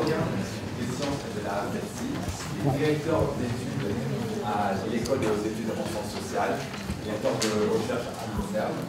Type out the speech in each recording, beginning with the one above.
historien des sciences et de la médecine, il est directeur d'études à l'école des hautes études en sciences sociales, directeur de recherche à l'INSERM.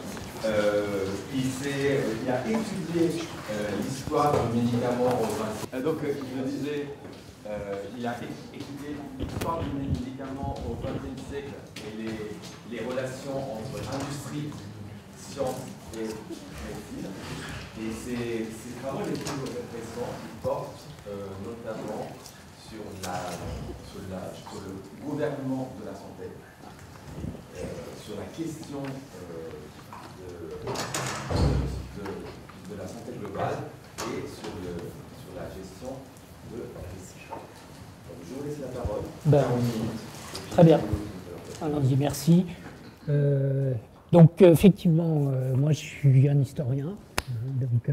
Il a étudié l'histoire du médicament au XXe. Donc, je disais, il a étudié l'histoire du médicament au XXe siècle et les relations entre industrie, science et médecine. Et ces travaux les plus récents portent notamment sur le gouvernement de la santé, sur la question de la santé globale et sur la gestion de la risque. Donc, je vous laisse la parole. Très bien. Allons-y, merci. Donc, effectivement, moi, je suis un historien donc,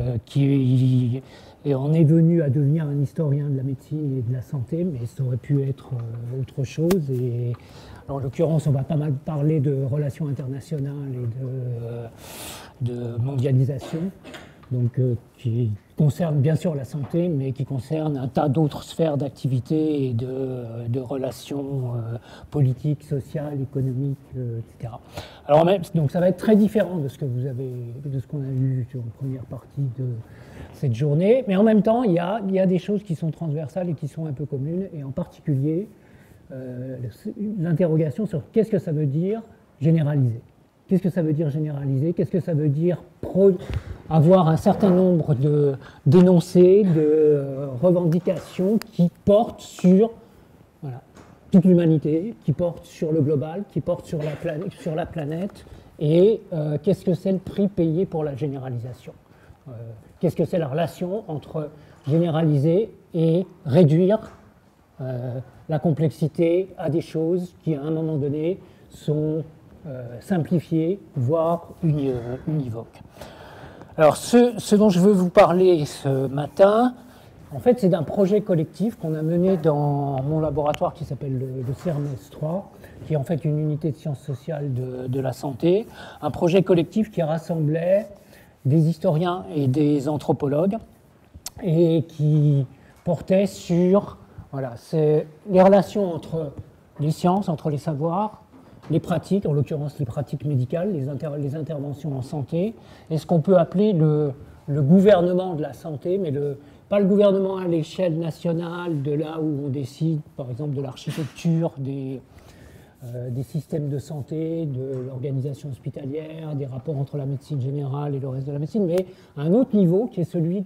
qui en est venu à devenir un historien de la médecine et de la santé, mais ça aurait pu être autre chose. Et, en l'occurrence, on va pas mal parler de relations internationales et de mondialisation, donc, qui concerne bien sûr la santé, mais qui concerne un tas d'autres sphères d'activité et de relations politiques, sociales, économiques, etc. Alors, donc, ça va être très différent de ce qu'on a vu sur la première partie de cette journée, mais en même temps, il y a des choses qui sont transversales et qui sont un peu communes, et en particulier l'interrogation sur qu'est-ce que ça veut dire généraliser. Qu'est-ce que ça veut dire généraliser? Qu'est-ce que ça veut dire avoir un certain nombre d'énoncés, de revendications qui portent sur toute l'humanité, qui portent sur le global, qui portent sur la planète, et qu'est-ce que c'est le prix payé pour la généralisation? Qu'est-ce que c'est la relation entre généraliser et réduire la complexité à des choses qui, à un moment donné, sont simplifiées, voire univoques. Alors, ce dont je veux vous parler ce matin, en fait, c'est d'un projet collectif qu'on a mené dans mon laboratoire qui s'appelle le CERMES 3, qui est en fait une unité de sciences sociales de la santé, un projet collectif qui rassemblait des historiens et des anthropologues et qui portait sur les relations entre les sciences, entre les savoirs, les pratiques, en l'occurrence les pratiques médicales, les interventions en santé, et ce qu'on peut appeler le gouvernement de la santé, mais pas le gouvernement à l'échelle nationale, de là où on décide, par exemple, de l'architecture des systèmes de santé, de l'organisation hospitalière, des rapports entre la médecine générale et le reste de la médecine, mais à un autre niveau qui est celui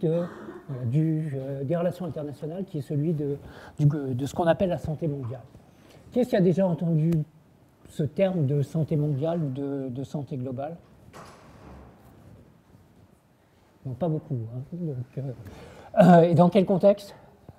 des relations internationales, qui est celui de ce qu'on appelle la santé mondiale. Qui est-ce qui a déjà entendu ce terme de santé mondiale ou de santé globale? Non, pas beaucoup. Hein. Donc, et dans quel contexte?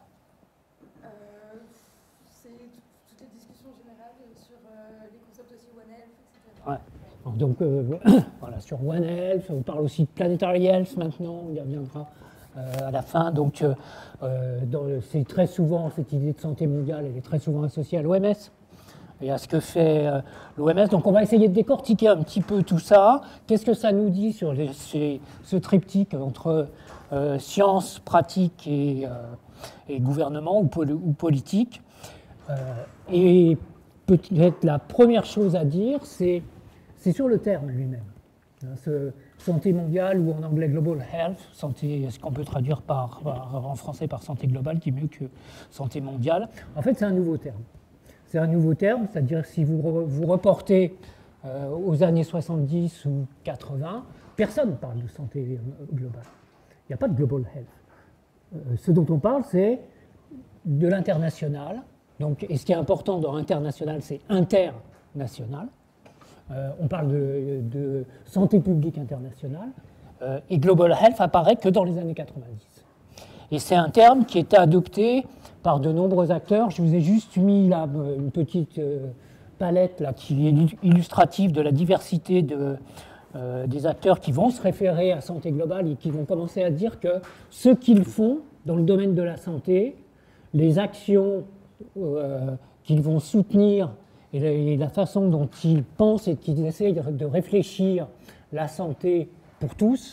C'est toutes les discussions générales sur les concepts aussi One Health, etc. Ouais. Donc, voilà, sur One Health, on parle aussi de Planetary Health maintenant, on y reviendra à la fin. Donc, c'est très souvent, cette idée de santé mondiale, elle est très souvent associée à l'OMS et à ce que fait l'OMS. Donc, on va essayer de décortiquer un petit peu tout ça. Qu'est-ce que ça nous dit sur ce triptyque entre science, pratique et gouvernement ou politique? Et peut-être la première chose à dire, c'est sur le terme lui-même. Santé mondiale, ou en anglais Global Health, santé, ce qu'on peut traduire en français par santé globale, qui est mieux que santé mondiale. En fait, c'est un nouveau terme. C'est un nouveau terme, c'est-à-dire si vous reportez aux années 70 ou 80, personne ne parle de santé globale. Il n'y a pas de Global Health. Ce dont on parle, c'est de l'international. Donc, et ce qui est important dans international, c'est international. On parle de santé publique internationale. Et Global Health apparaît que dans les années 90. Et c'est un terme qui est adopté par de nombreux acteurs. Je vous ai juste mis là une petite palette là, qui est illustrative de la diversité des acteurs qui vont se référer à santé globale et qui vont commencer à dire que ce qu'ils font dans le domaine de la santé, les actions qu'ils vont soutenir et la façon dont ils pensent et qu'ils essayent de réfléchir la santé pour tous,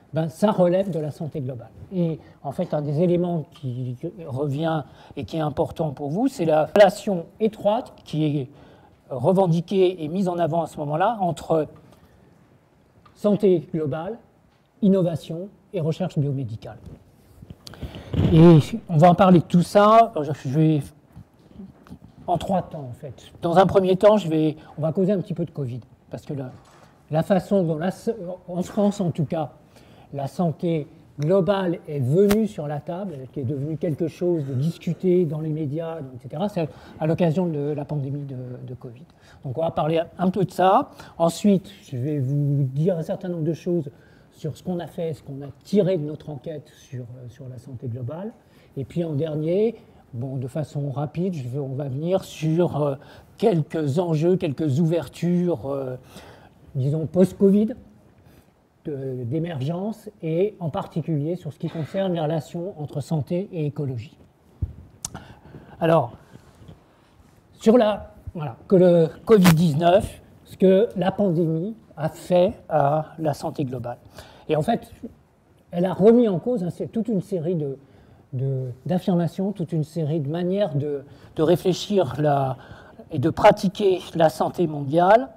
ben, ça relève de la santé globale. Et en fait, un des éléments qui revient et qui est important pour vous, c'est la relation étroite qui est revendiquée et mise en avant à ce moment-là entre santé globale, innovation et recherche biomédicale. Et on va en parler de tout ça. Je vais en 3 temps, en fait. Dans un premier temps, on va causer un petit peu de Covid, parce que la façon dont, en France en tout cas, la santé globale est venue sur la table, qui est devenue quelque chose de discuté dans les médias, etc., c'est à l'occasion de la pandémie de Covid. Donc on va parler un peu de ça. Ensuite, je vais vous dire un certain nombre de choses sur ce qu'on a fait, ce qu'on a tiré de notre enquête sur la santé globale. Et puis en dernier, bon, de façon rapide, on va venir sur quelques enjeux, quelques ouvertures, disons, post-Covid, d'émergence, et en particulier sur ce qui concerne les relations entre santé et écologie. Alors, sur que le Covid-19, ce que la pandémie a fait à la santé globale. Et en fait, elle a remis en cause toute une série d'affirmations, toute une série de manières de réfléchir et de pratiquer la santé mondiale.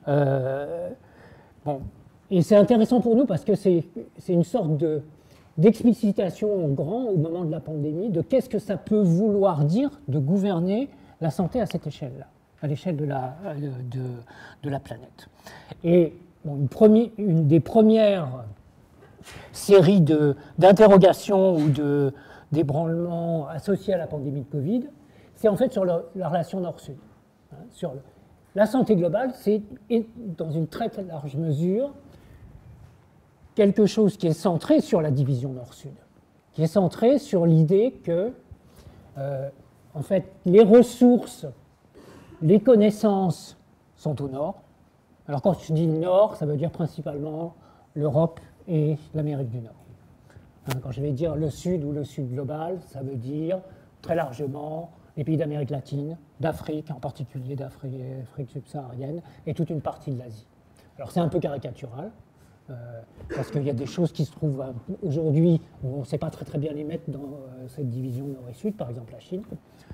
Et c'est intéressant pour nous parce que c'est une sorte d'explicitation en grand au moment de la pandémie de qu'est-ce que ça peut vouloir dire de gouverner la santé à cette échelle-là, à l'échelle de la planète. Et bon, une des premières séries d'interrogations ou d'ébranlements associés à la pandémie de Covid, c'est en fait sur la relation Nord-Sud. Sur la santé globale, c'est dans une très, très large mesure quelque chose qui est centré sur la division Nord-Sud, qui est centré sur l'idée que, en fait, les ressources, les connaissances sont au Nord. Alors quand je dis Nord, ça veut dire principalement l'Europe et l'Amérique du Nord. Quand je vais dire le Sud ou le Sud global, ça veut dire très largement les pays d'Amérique latine, d'Afrique, en particulier d'Afrique subsaharienne, et toute une partie de l'Asie. Alors c'est un peu caricatural, parce qu'il y a des choses qui se trouvent aujourd'hui où on ne sait pas très, très bien les mettre dans cette division Nord et Sud, par exemple la Chine.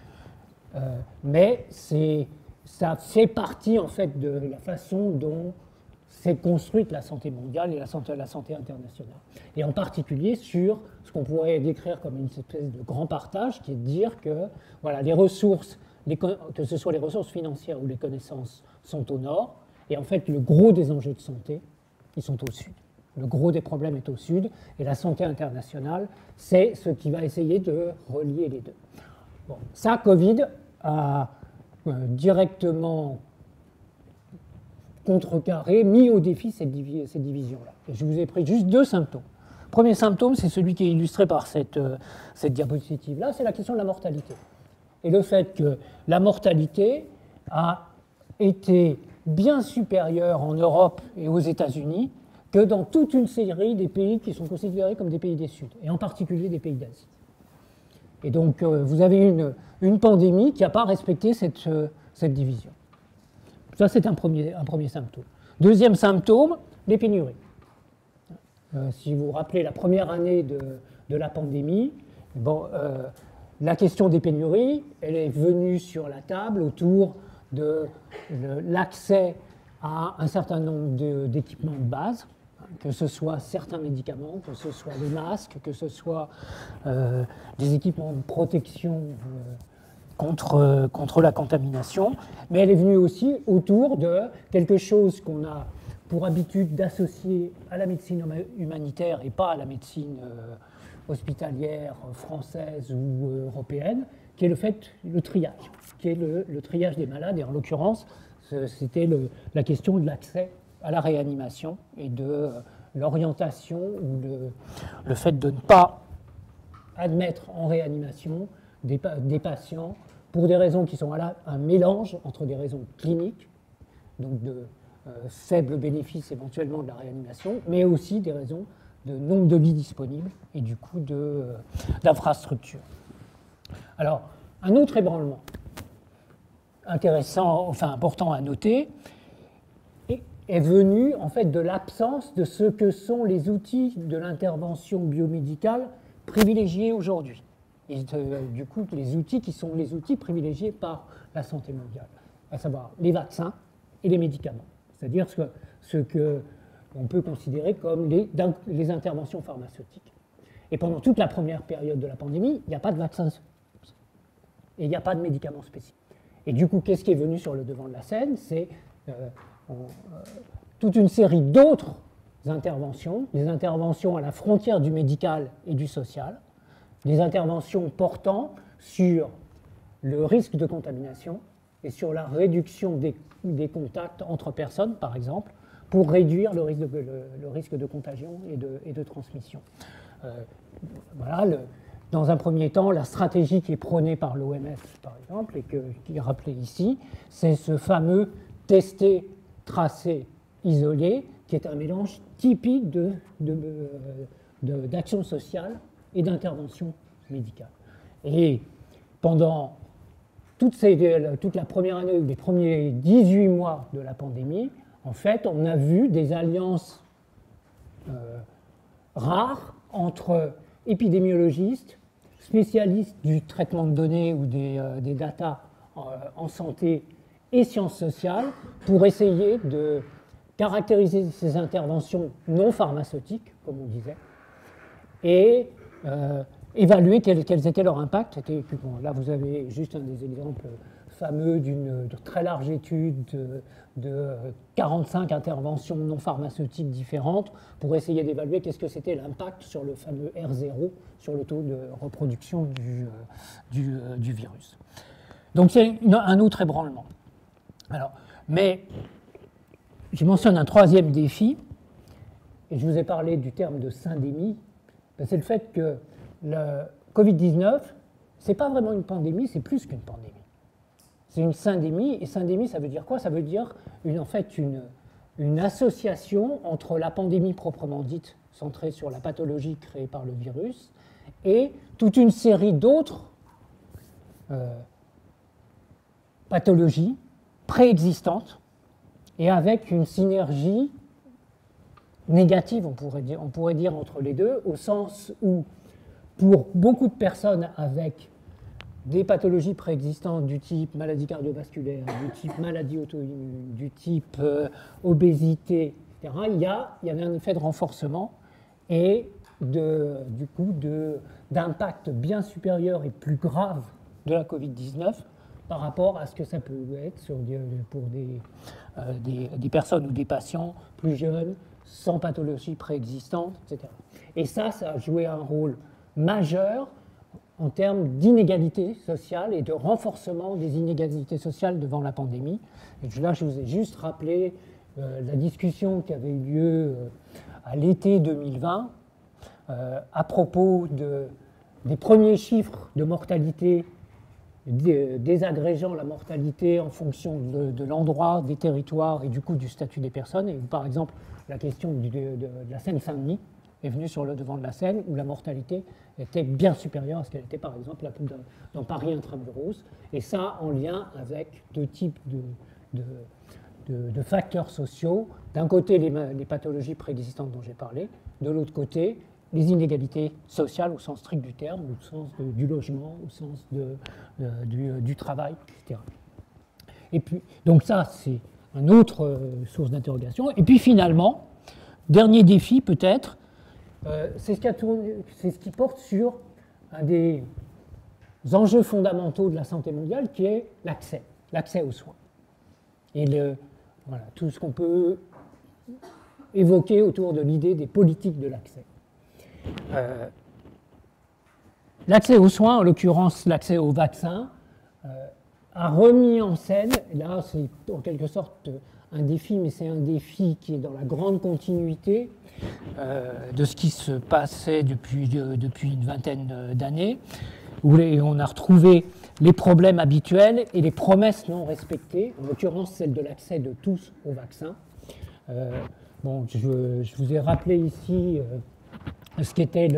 Mais ça fait partie en fait de la façon dont s'est construite la santé mondiale et la santé internationale. Et en particulier sur ce qu'on pourrait décrire comme une espèce de grand partage, qui est de dire que voilà, les ressources, que ce soit les ressources financières ou les connaissances, sont au Nord, et en fait le gros des enjeux de santé, ils sont au Sud. Le gros des problèmes est au Sud, et la santé internationale, c'est ce qui va essayer de relier les deux. Bon, ça, Covid a directement contrecarré, mis au défi cette division-là. Et je vous ai pris juste 2 symptômes. Le premier symptôme, c'est celui qui est illustré par cette diapositive-là, c'est la question de la mortalité. Et le fait que la mortalité a été bien supérieure en Europe et aux États-Unis que dans toute une série des pays qui sont considérés comme des pays du Sud, et en particulier des pays d'Asie. Et donc, vous avez une pandémie qui n'a pas respecté cette division. Ça, c'est un premier symptôme. Deuxième symptôme, les pénuries. Si vous vous rappelez la première année de la pandémie, bon, la question des pénuries, elle est venue sur la table autour de l'accès à un certain nombre d'équipements de base, que ce soit certains médicaments, que ce soit les masques, que ce soit des équipements de protection contre la contamination, mais elle est venue aussi autour de quelque chose qu'on a pour habitude d'associer à la médecine humanitaire et pas à la médecine hospitalière française ou européenne, qui est le triage, qui est le triage des malades, et en l'occurrence, c'était la question de l'accès à la réanimation et de l'orientation ou le fait de ne pas admettre en réanimation des patients pour des raisons qui sont un mélange entre des raisons cliniques, donc de faible bénéfice éventuellement de la réanimation, mais aussi des raisons de nombre de lits disponibles et du coup d'infrastructures. Alors, un autre ébranlement intéressant, enfin important à noter, est venue en fait de l'absence de ce que sont les outils de l'intervention biomédicale privilégiés aujourd'hui. Et du coup, les outils qui sont les outils privilégiés par la santé mondiale, à savoir les vaccins et les médicaments, c'est-à-dire ce qu'on peut considérer comme les interventions pharmaceutiques. Et pendant toute la première période de la pandémie, il n'y a pas de vaccin et il n'y a pas de médicaments spécifiques. Et du coup, qu'est-ce qui est venu sur le devant de la scène? C'est toute une série d'autres interventions, des interventions à la frontière du médical et du social, des interventions portant sur le risque de contamination et sur la réduction des contacts entre personnes, par exemple, pour réduire le risque de contagion et de transmission. Voilà, dans un premier temps, la stratégie qui est prônée par l'OMS, par exemple, et qui est rappelée ici, c'est ce fameux tester, tracer, isoler, qui est un mélange typique d'action sociale et d'intervention médicale. Et pendant toute la première année, les premiers 18 mois de la pandémie, en fait, on a vu des alliances rares entre épidémiologistes, spécialistes du traitement de données ou des data en santé et sciences sociales pour essayer de caractériser ces interventions non pharmaceutiques, comme on disait, et évaluer quels étaient leurs impacts. Là, vous avez juste un des exemples fameux d'une très large étude de 45 interventions non pharmaceutiques différentes pour essayer d'évaluer qu'est-ce que c'était l'impact sur le fameux R0, sur le taux de reproduction du virus. Donc c'est un autre ébranlement. Alors, mais je mentionne un troisième défi, et je vous ai parlé du terme de syndémie, c'est le fait que le Covid-19, ce n'est pas vraiment une pandémie, c'est plus qu'une pandémie. C'est une syndémie, et syndémie, ça veut dire quoi? Ça veut dire en fait une association entre la pandémie proprement dite, centrée sur la pathologie créée par le virus, et toute une série d'autres pathologies préexistantes, et avec une synergie négative, on pourrait dire entre les deux, au sens où, pour beaucoup de personnes avec des pathologies préexistantes du type maladie cardiovasculaire, du type maladie auto-immune, du type obésité, etc., il y avait un effet de renforcement et du coup d'impact bien supérieur et plus grave de la Covid-19 par rapport à ce que ça peut être pour des personnes ou des patients plus jeunes, sans pathologie préexistante, etc. Et ça a joué un rôle majeur en termes d'inégalité sociale et de renforcement des inégalités sociales devant la pandémie. Et là, je vous ai juste rappelé la discussion qui avait eu lieu à l'été 2020 à propos des premiers chiffres de mortalité désagrégeant la mortalité en fonction de l'endroit, des territoires et du coup du statut des personnes. Et par exemple, la question de la Seine-Saint-Denis est venue sur le devant de la scène, où la mortalité était bien supérieure à ce qu'elle était par exemple dans Paris intramuros, et ça en lien avec deux types de facteurs sociaux. D'un côté, les pathologies préexistantes dont j'ai parlé, de l'autre côté, les inégalités sociales au sens strict du terme, au sens du logement, au sens du travail, etc. Et puis, donc ça, c'est une autre source d'interrogation. Et puis finalement, dernier défi peut-être, c'est ce qui porte sur un des enjeux fondamentaux de la santé mondiale, qui est l'accès aux soins. Et tout ce qu'on peut évoquer autour de l'idée des politiques de l'accès. L'accès aux soins, en l'occurrence l'accès aux vaccins, a remis en scène, là c'est en quelque sorte un défi, mais c'est un défi qui est dans la grande continuité de ce qui se passait depuis une vingtaine d'années, où on a retrouvé les problèmes habituels et les promesses non respectées, en l'occurrence celle de l'accès de tous aux vaccins. Je vous ai rappelé ici ce qu'était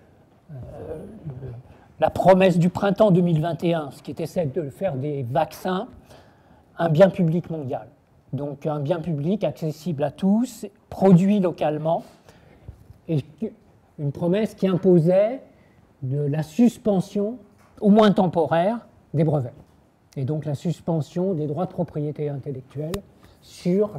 la promesse du printemps 2021, ce qui était celle de faire des vaccins un bien public mondial. donc un bien public accessible à tous, produit localement, et une promesse qui imposait de la suspension, au moins temporaire, des brevets, et donc la suspension des droits de propriété intellectuelle sur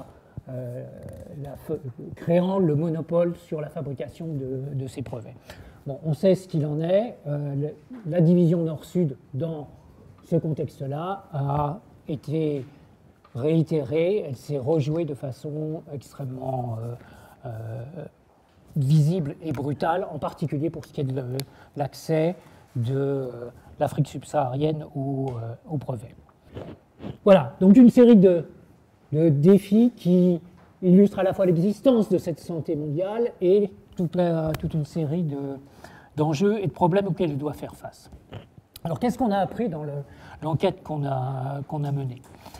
créant le monopole sur la fabrication de ces brevets. Bon, on sait ce qu'il en est. La division nord-sud, dans ce contexte-là, a été réitérée. Elle s'est rejouée de façon extrêmement visible et brutale, en particulier pour ce qui est de l'accès de l'Afrique subsaharienne au brevet. Voilà, donc une série de défis qui illustrent à la fois l'existence de cette santé mondiale et toute une série d'enjeux et de problèmes auxquels il doit faire face. Alors, qu'est-ce qu'on a appris dans l'enquête qu'on a menée?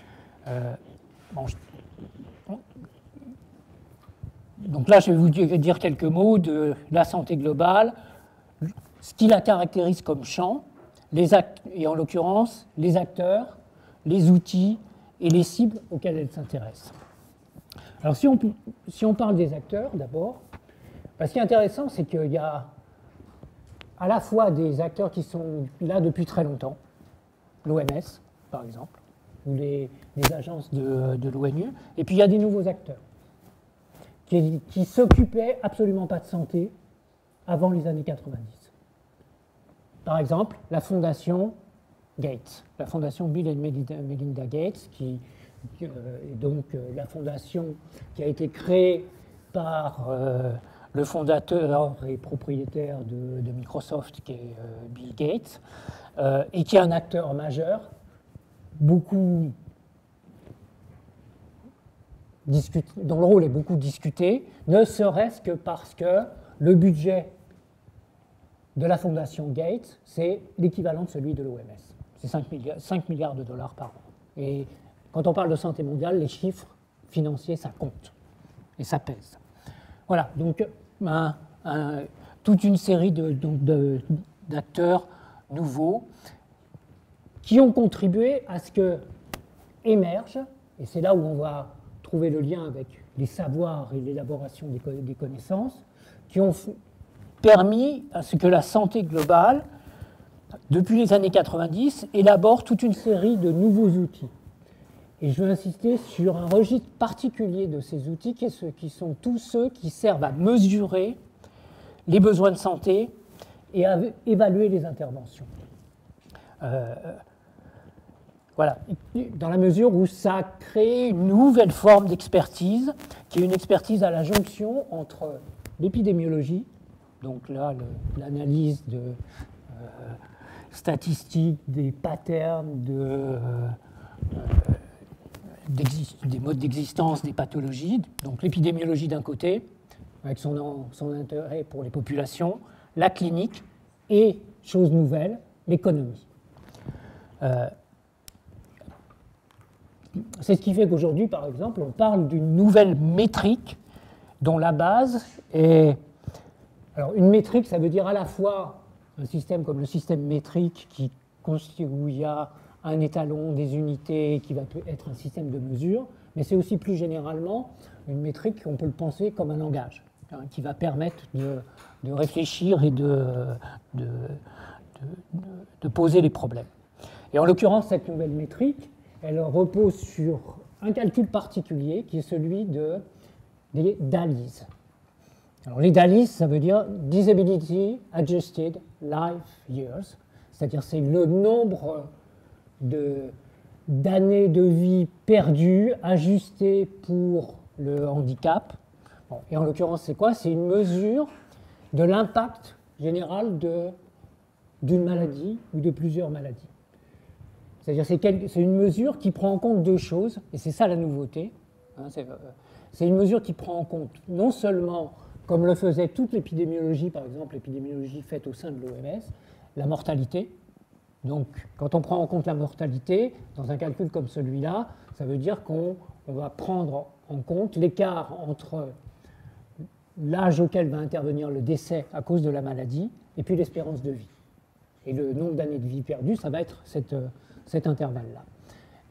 Donc là, je vais vous dire quelques mots de la santé globale, ce qui la caractérise comme champ, et en l'occurrence, les acteurs, les outils et les cibles auxquelles elle s'intéresse. Alors, si on parle des acteurs, d'abord, ce qui est intéressant, c'est qu'il y a à la fois des acteurs qui sont là depuis très longtemps, l'OMS, par exemple, ou les agences de l'ONU, et puis il y a des nouveaux acteurs qui s'occupaient absolument pas de santé avant les années 90. Par exemple, la fondation Gates, la fondation Bill et Melinda Gates, qui est donc la fondation qui a été créée par le fondateur et propriétaire de Microsoft, qui est Bill Gates, et qui est un acteur majeur, dont le rôle est beaucoup discuté, ne serait-ce que parce que le budget de la fondation Gates, c'est l'équivalent de celui de l'OMS. C'est 5 milliards de dollars par an. Et quand on parle de santé mondiale, les chiffres financiers, ça compte et ça pèse. Voilà, donc toute une série d'acteurs nouveaux qui ont contribué à ce que émerge, et c'est là où on va trouver le lien avec les savoirs et l'élaboration des connaissances, qui ont permis à ce que la santé globale, depuis les années 90, élabore toute une série de nouveaux outils. Et je veux insister sur un registre particulier de ces outils qui sont tous ceux qui servent à mesurer les besoins de santé et à évaluer les interventions. Voilà, dans la mesure où ça crée une nouvelle forme d'expertise, qui est une expertise à la jonction entre l'épidémiologie, donc là, l'analyse statistiques, des patterns, des modes d'existence, des pathologies, donc l'épidémiologie d'un côté, avec son intérêt pour les populations, la clinique et, chose nouvelle, l'économie. C'est ce qui fait qu'aujourd'hui, par exemple, on parle d'une nouvelle métrique dont la base est... Alors, une métrique, ça veut dire à la fois un système comme le système métrique où il y a un étalon, des unités, qui va être un système de mesure, mais c'est aussi plus généralement une métrique qu'on peut le penser comme un langage, qui va permettre de réfléchir et de poser les problèmes. Et en l'occurrence, cette nouvelle métrique, elle repose sur un calcul particulier qui est celui des DALYs. Alors les DALYs, ça veut dire Disability Adjusted Life Years, c'est-à-dire c'est le nombre d'années de vie perdues, ajustées pour le handicap. Bon, et en l'occurrence, c'est quoi? C'est une mesure de l'impact général d'une maladie ou de plusieurs maladies. C'est-à-dire c'est une mesure qui prend en compte deux choses, et c'est ça la nouveauté. C'est une mesure qui prend en compte non seulement, comme le faisait toute l'épidémiologie, par exemple l'épidémiologie faite au sein de l'OMS, la mortalité. Donc quand on prend en compte la mortalité, dans un calcul comme celui-là, ça veut dire qu'on va prendre en compte l'écart entre l'âge auquel va intervenir le décès à cause de la maladie et puis l'espérance de vie. Et le nombre d'années de vie perdues, ça va être cet intervalle-là.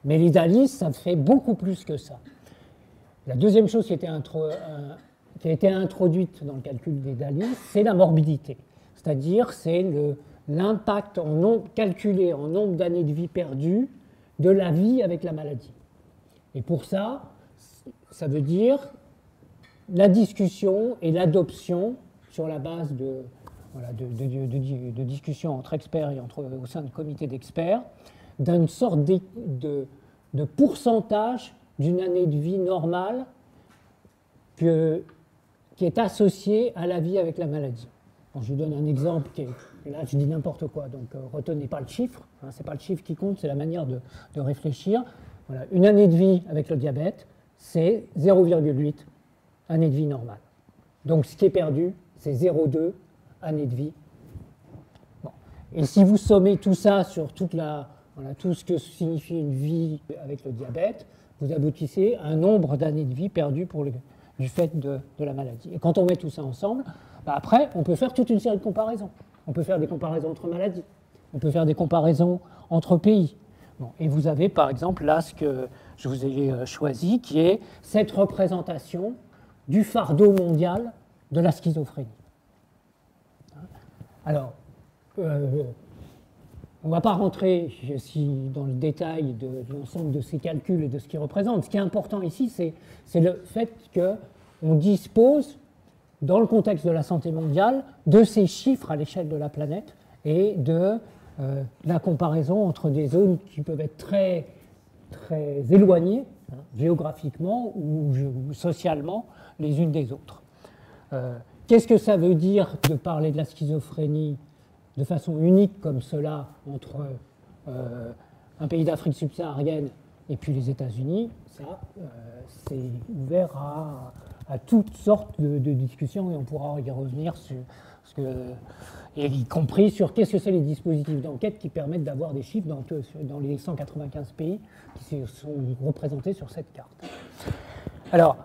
Mais les DALIS, ça fait beaucoup plus que ça. La deuxième chose qui a été introduite dans le calcul des DALIS, c'est la morbidité. C'est-à-dire, c'est l'impact calculé en nombre d'années de vie perdues de la vie avec la maladie. Et pour ça, ça veut dire la discussion et l'adoption sur la base de discussions entre experts et au sein de comités d'experts d'une sorte de pourcentage d'une année de vie normale qui est associée à la vie avec la maladie. Bon, je vous donne un exemple, là je dis n'importe quoi, donc retenez pas le chiffre, hein, ce n'est pas le chiffre qui compte, c'est la manière de réfléchir. Voilà, une année de vie avec le diabète, c'est 0,8 année de vie normale. Donc ce qui est perdu, c'est 0,2 année de vie. Bon. Et si vous sommez tout ça sur tout ce que signifie une vie avec le diabète, vous aboutissez à un nombre d'années de vie perdues du fait de la maladie. Et quand on met tout ça ensemble, après, on peut faire toute une série de comparaisons. On peut faire des comparaisons entre maladies, on peut faire des comparaisons entre pays. Bon, et vous avez par exemple là ce que je vous ai choisi, qui est cette représentation du fardeau mondial de la schizophrénie. Alors, on ne va pas rentrer dans le détail de l'ensemble de ces calculs et de ce qu'ils représentent. Ce qui est important ici, c'est le fait qu'on dispose, dans le contexte de la santé mondiale, de ces chiffres à l'échelle de la planète et de la comparaison entre des zones qui peuvent être très, très éloignées, hein, géographiquement ou socialement, les unes des autres. Qu'est-ce que ça veut dire de parler de la schizophrénie de façon unique comme cela entre un pays d'Afrique subsaharienne et puis les États-Unis? Ça, c'est ouvert à toutes sortes de discussions et on pourra y revenir y compris sur qu'est-ce que c'est les dispositifs d'enquête qui permettent d'avoir des chiffres dans les 195 pays qui sont représentés sur cette carte. Alors,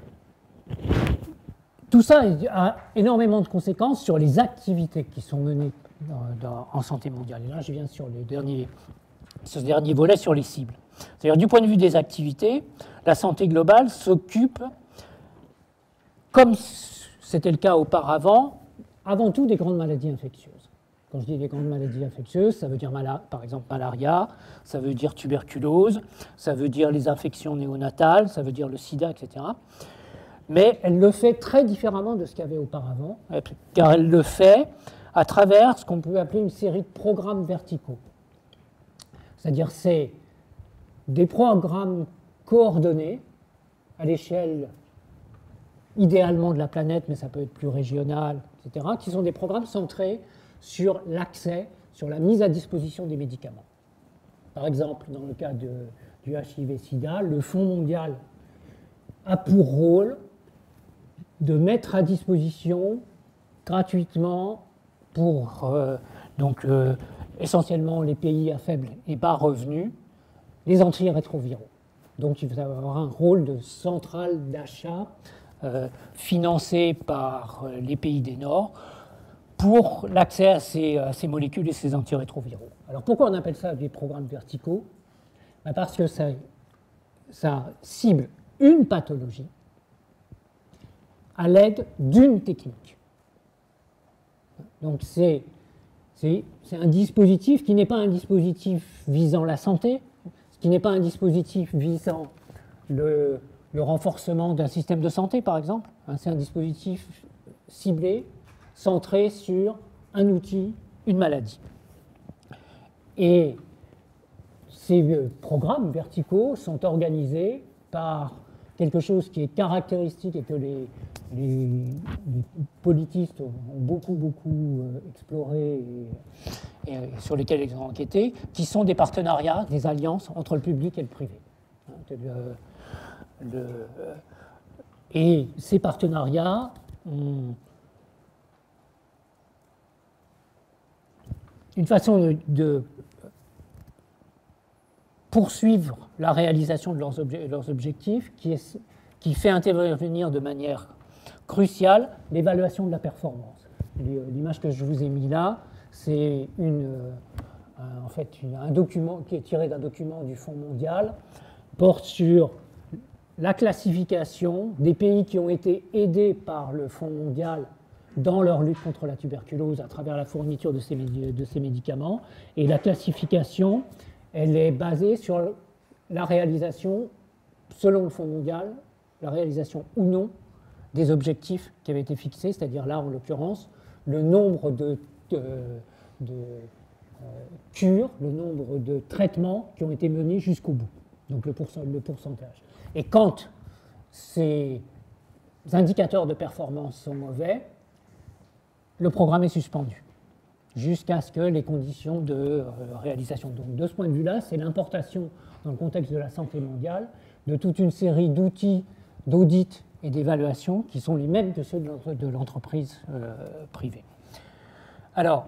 tout ça a énormément de conséquences sur les activités qui sont menées en santé mondiale. Et là, je viens sur ce dernier volet sur les cibles. C'est-à-dire, du point de vue des activités, la santé globale s'occupe, comme c'était le cas auparavant, avant tout des grandes maladies infectieuses. Quand je dis des grandes maladies infectieuses, ça veut dire par exemple malaria, ça veut dire tuberculose, ça veut dire les infections néonatales, ça veut dire le sida, etc. Mais elle le fait très différemment de ce qu'il y avait auparavant, car elle le fait à travers ce qu'on peut appeler une série de programmes verticaux. C'est-à-dire c'est des programmes coordonnés à l'échelle idéalement de la planète, mais ça peut être plus régional, etc., qui sont des programmes centrés sur l'accès, sur la mise à disposition des médicaments. Par exemple, dans le cas du HIV-Sida, le Fonds mondial a pour rôle de mettre à disposition gratuitement pour essentiellement les pays à faible et bas revenus, les antirétroviraux. Donc il va avoir un rôle de centrale d'achat financé par les pays des Nord pour l'accès à ces molécules et ces antirétroviraux. Alors pourquoi on appelle ça des programmes verticaux? Parce que ça cible une pathologie à l'aide d'une technique. Donc c'est un dispositif qui n'est pas un dispositif visant la santé, qui n'est pas un dispositif visant le renforcement d'un système de santé, par exemple. C'est un dispositif ciblé, centré sur un outil, une maladie. Et ces programmes verticaux sont organisés par quelque chose qui est caractéristique et que les politistes ont beaucoup exploré et sur lesquels ils ont enquêté, qui sont des partenariats, des alliances entre le public et le privé. Et ces partenariats ont une façon de poursuivre la réalisation de leurs objectifs qui fait intervenir de manière cruciale l'évaluation de la performance. L'image que je vous ai mise là, c'est en fait un document qui est tiré d'un document du Fonds mondial, porte sur la classification des pays qui ont été aidés par le Fonds mondial dans leur lutte contre la tuberculose à travers la fourniture de ces médicaments. Et la classification, elle est basée sur la réalisation, selon le Fonds mondial, la réalisation ou non des objectifs qui avaient été fixés, c'est-à-dire là, en l'occurrence, le nombre de cures, le nombre de traitements qui ont été menés jusqu'au bout, donc le pourcentage. Et quand ces indicateurs de performance sont mauvais, le programme est suspendu jusqu'à ce que les conditions de réalisation. Donc de ce point de vue-là, c'est l'importation dans le contexte de la santé mondiale de toute une série d'outils d'audit et d'évaluation qui sont les mêmes que ceux de l'entreprise privée. Alors,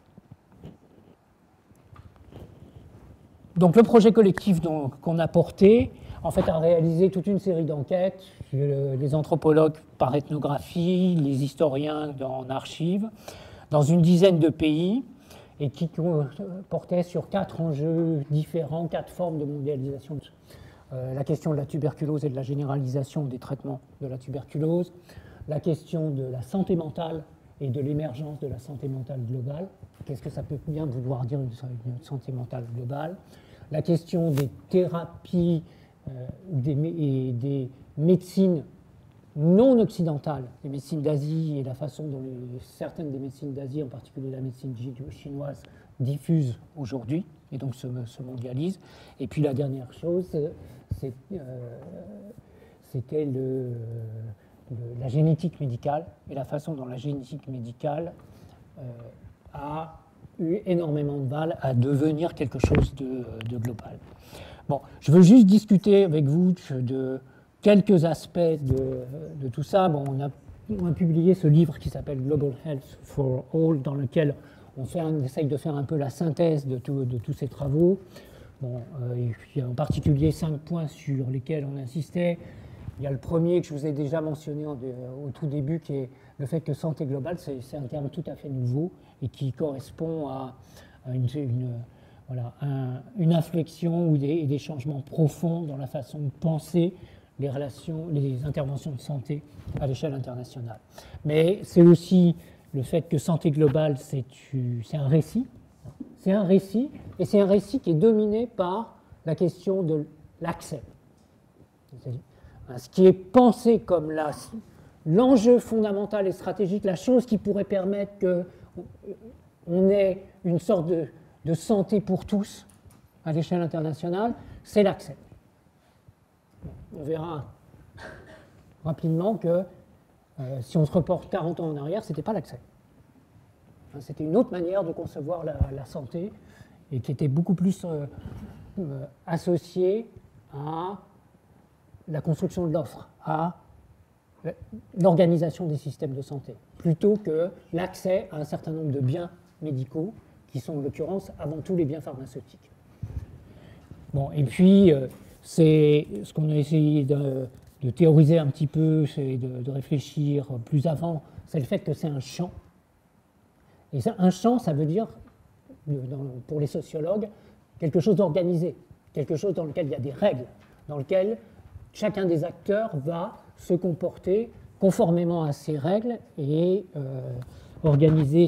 donc le projet collectif qu'on a porté, en fait, a réalisé toute une série d'enquêtes, les anthropologues par ethnographie, les historiens en archives, dans une dizaine de pays, et qui portaient sur 4 enjeux différents, 4 formes de mondialisation. La question de la tuberculose et de la généralisation des traitements de la tuberculose, la question de la santé mentale et de l'émergence de la santé mentale globale. Qu'est-ce que ça peut bien vouloir dire une santé mentale globale? La question des thérapies et des médecines non occidentales, les médecines d'Asie et la façon dont certaines des médecines d'Asie, en particulier la médecine chinoise, diffusent aujourd'hui et donc se mondialisent. Et puis la dernière chose, c'était la génétique médicale et la façon dont la génétique médicale a eu énormément de mal à devenir quelque chose de global. Bon, je veux juste discuter avec vous de quelques aspects de tout ça. Bon, on a publié ce livre qui s'appelle Global Health for All, dans lequel on essaye de faire un peu la synthèse de tous ces travaux. Bon, il y a en particulier 5 points sur lesquels on insistait. Il y a le premier que je vous ai déjà mentionné au tout début, qui est le fait que santé globale, c'est un terme tout à fait nouveau et qui correspond à une inflexion ou des changements profonds dans la façon de penser les relations, les interventions de santé à l'échelle internationale. Mais c'est aussi le fait que santé globale, c'est un récit. C'est un récit, et c'est un récit qui est dominé par la question de l'accès. Ce qui est pensé comme l'enjeu fondamental et stratégique, la chose qui pourrait permettre qu'on ait une sorte de santé pour tous à l'échelle internationale, c'est l'accès. On verra rapidement que si on se reporte 40 ans en arrière, ce n'était pas l'accès. C'était une autre manière de concevoir la santé et qui était beaucoup plus associée à la construction de l'offre, à l'organisation des systèmes de santé, plutôt que l'accès à un certain nombre de biens médicaux, qui sont en l'occurrence avant tout les biens pharmaceutiques. Bon, et puis, c'est ce qu'on a essayé de théoriser un petit peu, c'est de réfléchir plus avant, c'est le fait que c'est un champ. Et un champ, ça veut dire, pour les sociologues, quelque chose d'organisé, quelque chose dans lequel il y a des règles, dans lequel chacun des acteurs va se comporter conformément à ces règles et organiser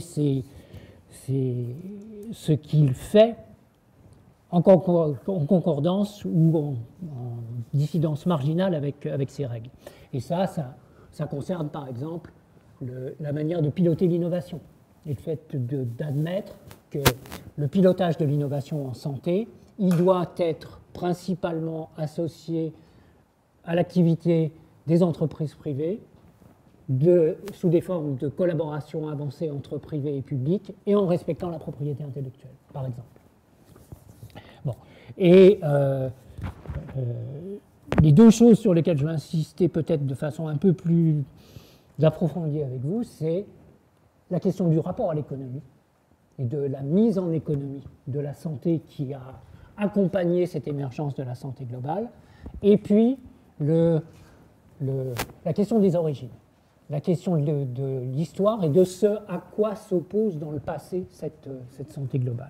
ce qu'il fait en concordance ou en dissidence marginale avec ces règles. Et ça concerne par exemple la manière de piloter l'innovation et le fait d'admettre que le pilotage de l'innovation en santé, il doit être principalement associé à l'activité des entreprises privées, sous des formes de collaboration avancée entre privés et publics, et en respectant la propriété intellectuelle, par exemple. Bon. Et les deux choses sur lesquelles je vais insister peut-être de façon un peu plus approfondie avec vous, c'est la question du rapport à l'économie et de la mise en économie de la santé qui a accompagné cette émergence de la santé globale, et puis la question des origines, la question de l'histoire et de ce à quoi s'oppose dans le passé cette santé globale.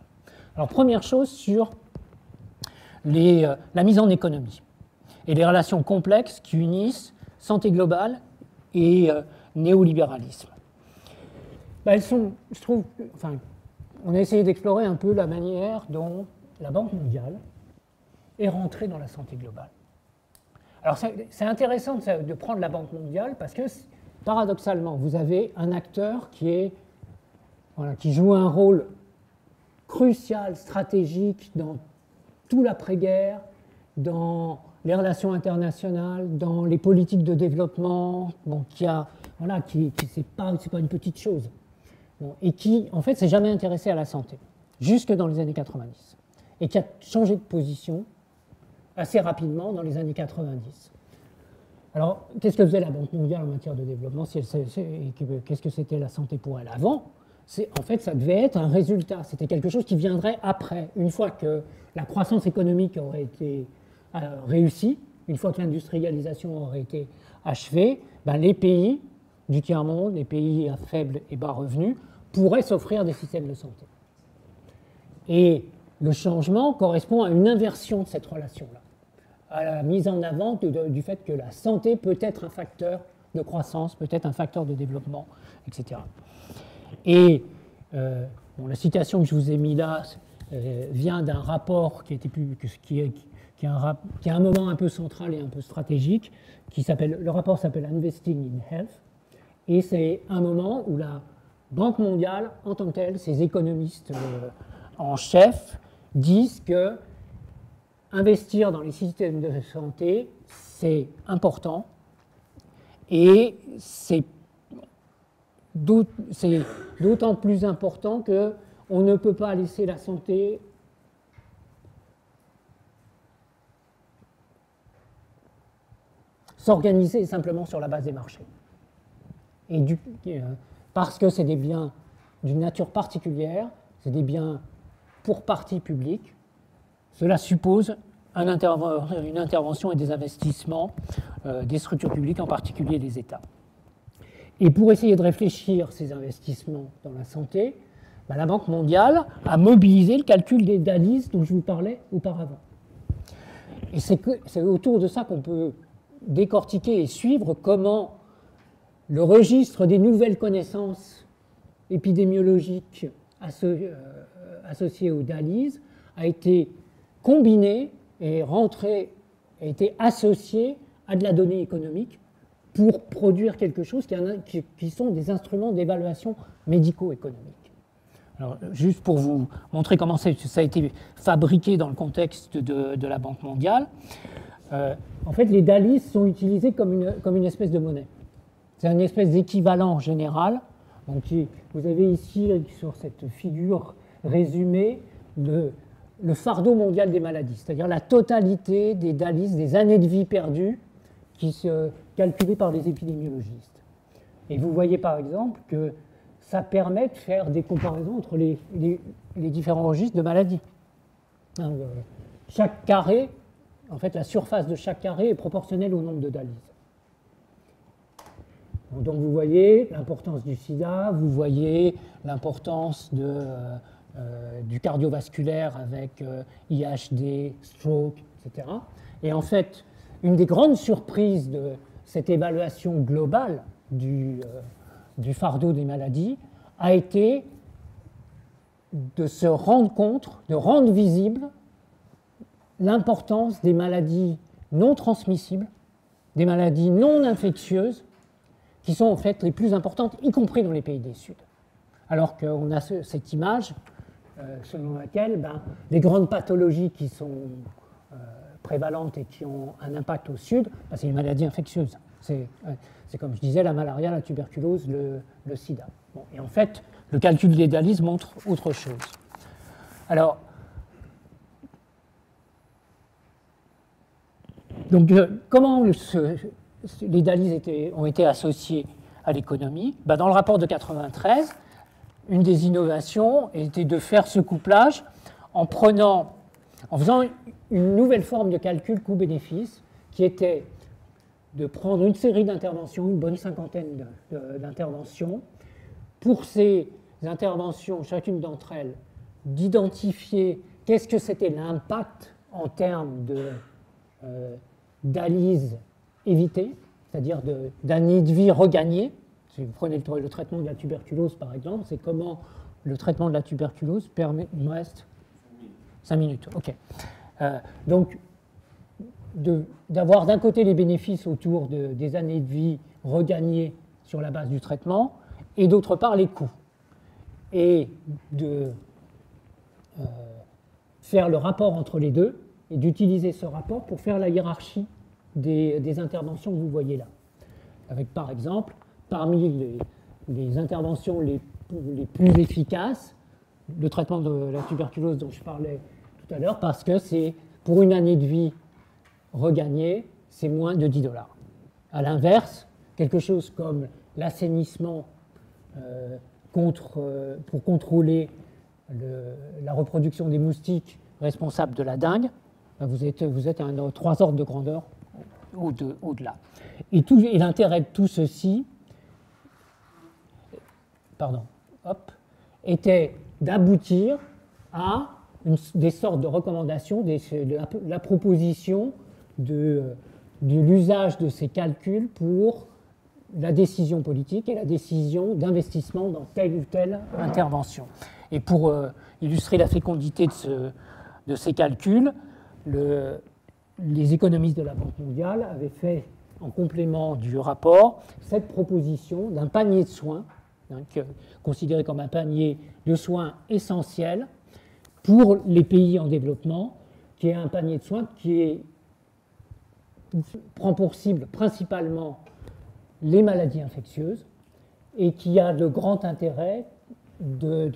Alors, première chose sur la mise en économie et les relations complexes qui unissent santé globale et néolibéralisme. Ben, elles sont, je trouve, enfin, on a essayé d'explorer un peu la manière dont la Banque mondiale est rentrée dans la santé globale. Alors c'est intéressant de prendre la Banque mondiale parce que, paradoxalement, vous avez un acteur qui joue un rôle crucial, stratégique dans tout l'après-guerre, dans les relations internationales, dans les politiques de développement, bon, c'est pas une petite chose, bon, et qui, en fait, s'est jamais intéressé à la santé, jusque dans les années 90, et qui a changé de position assez rapidement dans les années 90. Alors, qu'est-ce que faisait la Banque mondiale en matière de développement, qu'est-ce que c'était la santé pour elle avant? En fait, ça devait être un résultat, c'était quelque chose qui viendrait après, une fois que la croissance économique aurait été réussie, une fois que l'industrialisation aurait été achevée, ben les pays du tiers-monde, les pays à faible et bas revenus, pourraient s'offrir des systèmes de santé. Et le changement correspond à une inversion de cette relation-là, à la mise en avant du fait que la santé peut être un facteur de croissance, peut être un facteur de développement, etc. Et la citation que je vous ai mise là vient d'un rapport qui a un moment un peu central et un peu stratégique, le rapport s'appelle Investing in Health, et c'est un moment où la Banque mondiale, en tant que telle, ses économistes en chef, disent que investir dans les systèmes de santé, c'est important, et c'est d'autant plus important qu'on ne peut pas laisser la santé s'organiser simplement sur la base des marchés. Et parce que c'est des biens d'une nature particulière, c'est des biens pour partie publique, cela suppose une intervention et des investissements des structures publiques, en particulier des États. Et pour essayer de réfléchir ces investissements dans la santé, la Banque mondiale a mobilisé le calcul des DALYs dont je vous parlais auparavant. Et c'est autour de ça qu'on peut décortiquer et suivre comment le registre des nouvelles connaissances épidémiologiques associées aux DALYs a été combiné et a été associé à de la donnée économique pour produire quelque chose qui sont des instruments d'évaluation médico-économique. Alors, juste pour vous montrer comment ça a été fabriqué dans le contexte de la Banque mondiale, en fait, les DALYs sont utilisés comme une espèce de monnaie. C'est une espèce d'équivalent général. Donc, vous avez ici, sur cette figure résumée, le fardeau mondial des maladies, c'est-à-dire la totalité des DALYs, des années de vie perdues, qui sont calculées par les épidémiologistes. Et vous voyez par exemple que ça permet de faire des comparaisons entre les différents registres de maladies. Chaque carré, en fait, la surface de chaque carré est proportionnelle au nombre de DALYs. Donc vous voyez l'importance du sida, vous voyez l'importance du cardiovasculaire avec IHD, stroke, etc. Et en fait, une des grandes surprises de cette évaluation globale du fardeau des maladies a été de se rendre compte, de rendre visible l'importance des maladies non transmissibles, des maladies non infectieuses, qui sont en fait les plus importantes, y compris dans les pays du Sud. Alors qu'on a cette image selon laquelle les grandes pathologies qui sont prévalentes et qui ont un impact au Sud, c'est les maladies infectieuses. C'est comme je disais, la malaria, la tuberculose, le sida. Bon, et en fait, le calcul des DALYs montre autre chose. Alors, donc, comment les DALYs ont été associés à l'économie? Dans le rapport de 1993, une des innovations était de faire ce couplage en faisant une nouvelle forme de calcul coût-bénéfice qui était de prendre une série d'interventions, une bonne cinquantaine d'interventions. Pour ces interventions, chacune d'entre elles d'identifier qu'est-ce que c'était l'impact en termes d'ALYS évitée, c'est-à-dire d'un nid de vie regagné. Si vous prenez le traitement de la tuberculose, par exemple, c'est comment le traitement de la tuberculose permet... Il me reste 5 minutes, ok. Donc, d'avoir d'un côté les bénéfices autour des années de vie regagnées sur la base du traitement, et d'autre part les coûts. Et de faire le rapport entre les deux, et d'utiliser ce rapport pour faire la hiérarchie des interventions que vous voyez là. Avec, par exemple, parmi les interventions les plus efficaces, le traitement de la tuberculose dont je parlais tout à l'heure, parce que c'est pour une année de vie regagnée, c'est moins de $10. À l'inverse, quelque chose comme l'assainissement pour contrôler la reproduction des moustiques responsables de la dengue, vous êtes à 3 ordres de grandeur au-delà. Et l'intérêt de tout ceci était d'aboutir à des sortes de recommandations, la proposition de l'usage de ces calculs pour la décision politique et la décision d'investissement dans telle ou telle intervention. Et pour illustrer la fécondité de ces calculs, les économistes de la Banque mondiale avaient fait, en complément du rapport, cette proposition d'un panier de soins, considéré comme un panier de soins essentiel pour les pays en développement, qui est un panier de soins qui prend pour cible principalement les maladies infectieuses et qui a le grand intérêt de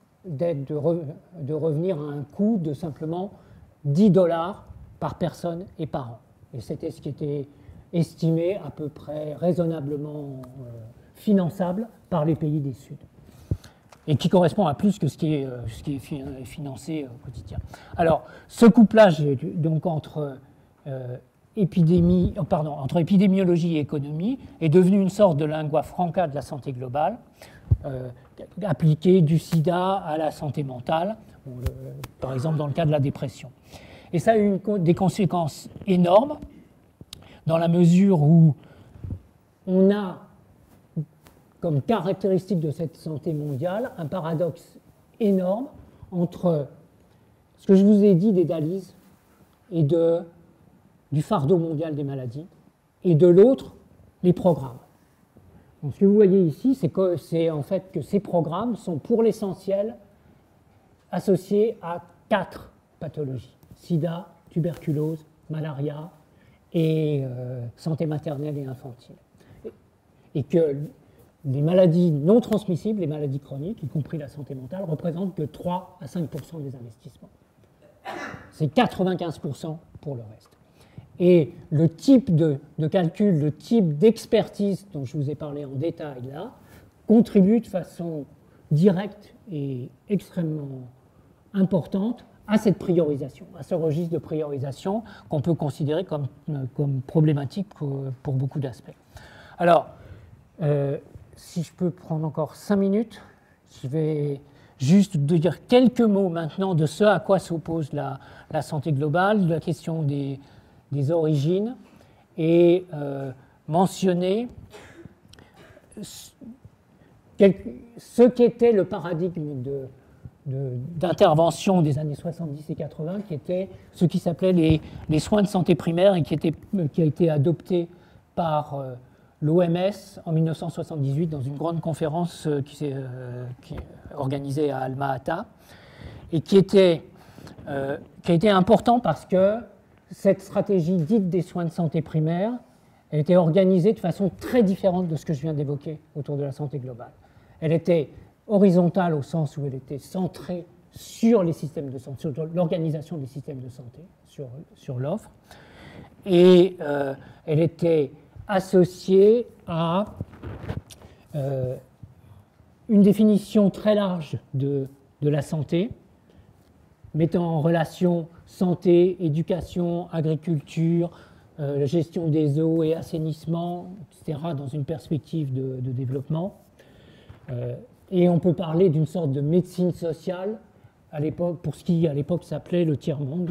revenir à un coût de simplement $10 par personne et par an. Et c'était ce qui était estimé à peu près raisonnablement finançable par les pays du Sud. Et qui correspond à plus que ce qui est financé au quotidien. Alors, ce couplage donc, entre épidémiologie et économie est devenu une sorte de lingua franca de la santé globale, appliquée du sida à la santé mentale, par exemple dans le cas de la dépression. Et ça a eu des conséquences énormes, dans la mesure où on a comme caractéristique de cette santé mondiale un paradoxe énorme entre ce que je vous ai dit des DALYs et du fardeau mondial des maladies, et de l'autre, les programmes. Donc, ce que vous voyez ici, c'est en fait que ces programmes sont pour l'essentiel associés à 4 pathologies: sida, tuberculose, malaria et santé maternelle et infantile. Et que les maladies non transmissibles, les maladies chroniques, y compris la santé mentale, représentent que 3 à 5% des investissements. C'est 95% pour le reste. Et le type de calcul, le type d'expertise dont je vous ai parlé en détail là, contribue de façon directe et extrêmement importante à cette priorisation, à ce registre de priorisation qu'on peut considérer comme problématique pour beaucoup d'aspects. Alors, si je peux prendre encore 5 minutes, je vais juste dire quelques mots maintenant de ce à quoi s'oppose la santé globale, de la question des origines, et mentionner ce qu'était le paradigme d'intervention des années 70 et 80, qui était ce qui s'appelait les soins de santé primaire et qui a été adopté par l'OMS en 1978 dans une grande conférence qui est organisée à Alma-Ata, et qui a été important parce que cette stratégie dite des soins de santé primaire a été organisée de façon très différente de ce que je viens d'évoquer autour de la santé globale. Elle était horizontale au sens où elle était centrée sur les systèmes de santé, sur l'organisation des systèmes de santé, sur l'offre, et elle était associée à une définition très large de la santé, mettant en relation santé, éducation, agriculture, gestion des eaux et assainissement, etc., dans une perspective de développement. Et on peut parler d'une sorte de médecine sociale pour ce qui à l'époque s'appelait le tiers-monde,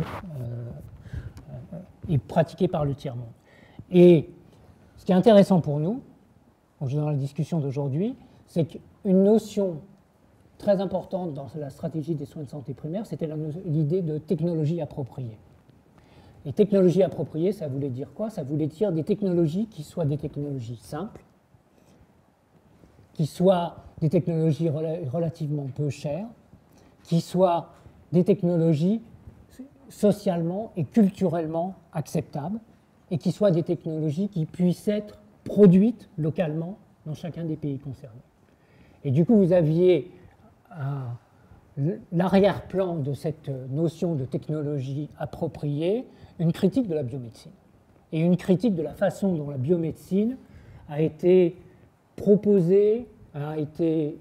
et pratiqué par le tiers-monde. Et ce qui est intéressant pour nous, dans la discussion d'aujourd'hui, c'est qu'une notion très importante dans la stratégie des soins de santé primaire, c'était l'idée de technologie appropriée. Et technologie appropriée, ça voulait dire quoi? Ça voulait dire des technologies qui soient des technologies simples, qui soient des technologies relativement peu chères, qui soient des technologies socialement et culturellement acceptables, et qui soient des technologies qui puissent être produites localement dans chacun des pays concernés. Et du coup, vous aviez l'arrière-plan de cette notion de technologie appropriée, une critique de la biomédecine, et une critique de la façon dont la biomédecine a été proposée, a été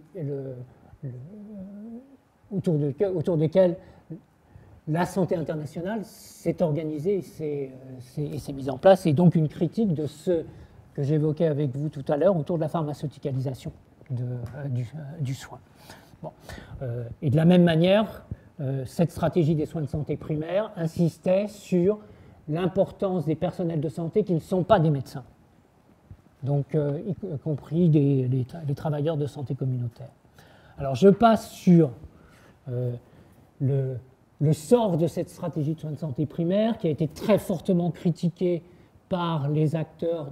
autour desquels la santé internationale s'est organisée et s'est mise en place, et donc une critique de ce que j'évoquais avec vous tout à l'heure autour de la pharmaceuticalisation du soin. Bon. Et de la même manière, cette stratégie des soins de santé primaire insistait sur l'importance des personnels de santé qui ne sont pas des médecins, donc y compris les travailleurs de santé communautaire. Alors je passe sur le sort de cette stratégie de soins de santé primaire qui a été très fortement critiquée par les acteurs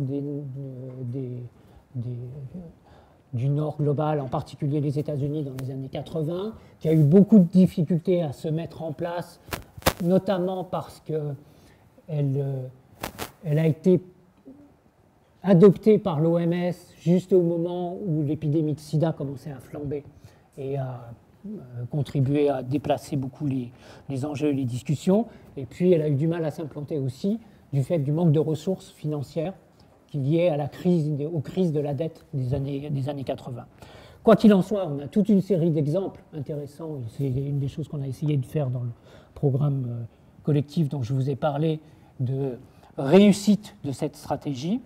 du Nord global, en particulier les États-Unis dans les années 80, qui a eu beaucoup de difficultés à se mettre en place, notamment parce qu'elle a été adoptée par l'OMS juste au moment où l'épidémie de sida commençait à flamber et à contribué à déplacer beaucoup les enjeux et les discussions. Et puis, elle a eu du mal à s'implanter aussi du fait du manque de ressources financières qui est lié à aux crises de la dette des années 80. Quoi qu'il en soit, on a toute une série d'exemples intéressants. C'est une des choses qu'on a essayé de faire dans le programme collectif dont je vous ai parlé, de réussite de cette stratégie.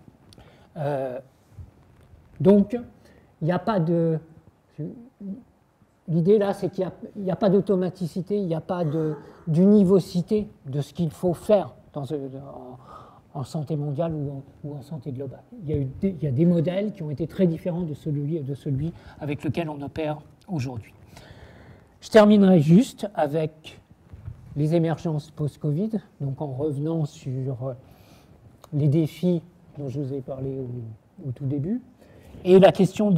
Donc, il n'y a pas de... L'idée là, c'est qu'il n'y a pas d'automaticité, il n'y a pas d'univocité de ce qu'il faut faire en santé mondiale ou en santé globale. Il y a des modèles qui ont été très différents de celui avec lequel on opère aujourd'hui. Je terminerai juste avec les émergences post-Covid, donc en revenant sur les défis dont je vous ai parlé au tout début, et la question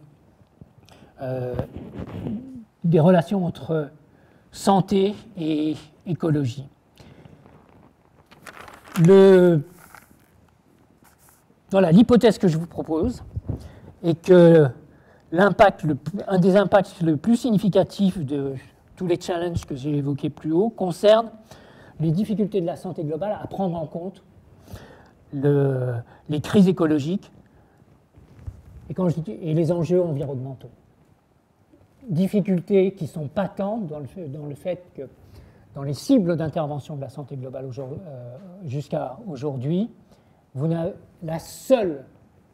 des relations entre santé et écologie. Voilà, l'hypothèse que je vous propose est que un des impacts le plus significatifs de tous les challenges que j'ai évoqués plus haut concerne les difficultés de la santé globale à prendre en compte les crises écologiques et les enjeux environnementaux. Difficultés qui sont patentes dans le fait que dans les cibles d'intervention de la santé globale jusqu'à aujourd'hui, la seule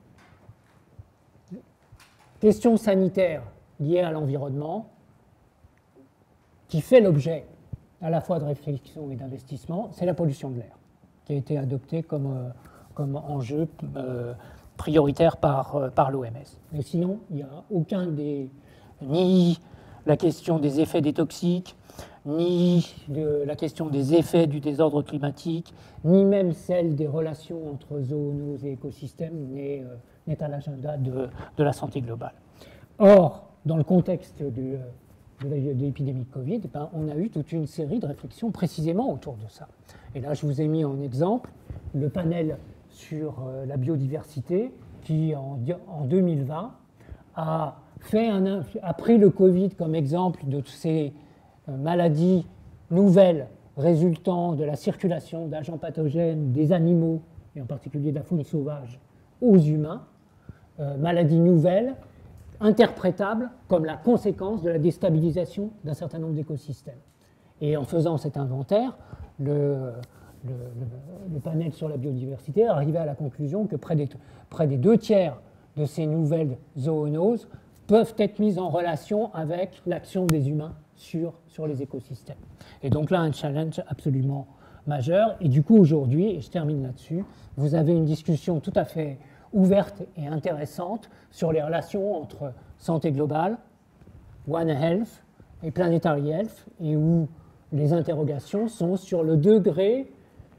question sanitaire liée à l'environnement qui fait l'objet à la fois de réflexion et d'investissement, c'est la pollution de l'air, qui a été adoptée comme enjeu prioritaire par l'OMS. Mais sinon, il n'y a aucun ni la question des effets des toxiques, ni la question des effets du désordre climatique, ni même celle des relations entre zoonoses et écosystèmes n'est à l'agenda de la santé globale. Or, dans le contexte de l'épidémie de Covid, on a eu toute une série de réflexions précisément autour de ça. Et là, je vous ai mis en exemple le panel sur la biodiversité qui, en 2020, a pris le Covid comme exemple de ces maladies nouvelles résultant de la circulation d'agents pathogènes des animaux, et en particulier de la faune sauvage, aux humains, maladies nouvelles, interprétables comme la conséquence de la déstabilisation d'un certain nombre d'écosystèmes. Et en faisant cet inventaire, le panel sur la biodiversité arrivait à la conclusion que près des 2/3 de ces nouvelles zoonoses peuvent être mises en relation avec l'action des humains sur les écosystèmes. Et donc là, un challenge absolument majeur. Et du coup, aujourd'hui, et je termine là-dessus, vous avez une discussion tout à fait ouverte et intéressante sur les relations entre santé globale, One Health et Planetary Health, et où les interrogations sont sur le degré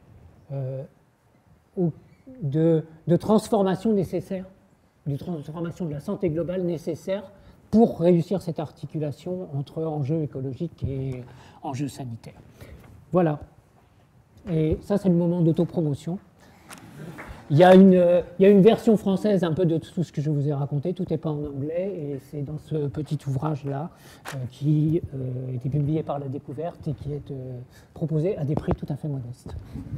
de transformation nécessaire, de transformation de la santé globale nécessaire pour réussir cette articulation entre enjeux écologiques et enjeux sanitaires. Voilà. Et ça, c'est le moment d'autopromotion. Il y a une version française un peu de tout ce que je vous ai raconté, tout n'est pas en anglais, et c'est dans ce petit ouvrage-là qui a été publié par La Découverte et qui est proposé à des prix tout à fait modestes.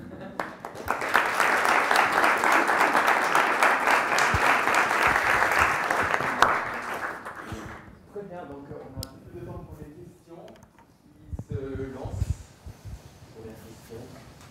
Très bien, donc on a un petit peu de temps pour les questions qui se lancent. Pour les questions.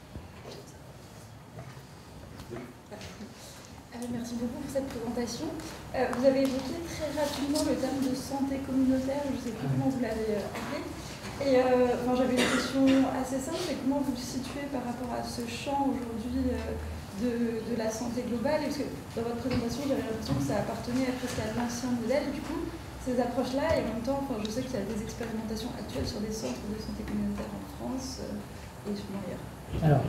Merci beaucoup pour cette présentation. Vous avez évoqué très rapidement le terme de santé communautaire, je ne sais plus comment vous l'avez appelé. Et j'avais une question assez simple, c'est comment vous le situez par rapport à ce champ aujourd'hui de la santé globale? Parce que dans votre présentation, j'avais l'impression que ça appartenait presque à l'ancien modèle. Du coup, ces approches-là, et en même temps, je sais qu'il y a des expérimentations actuelles sur des centres de santé communautaire en France et souvent ailleurs. Alors,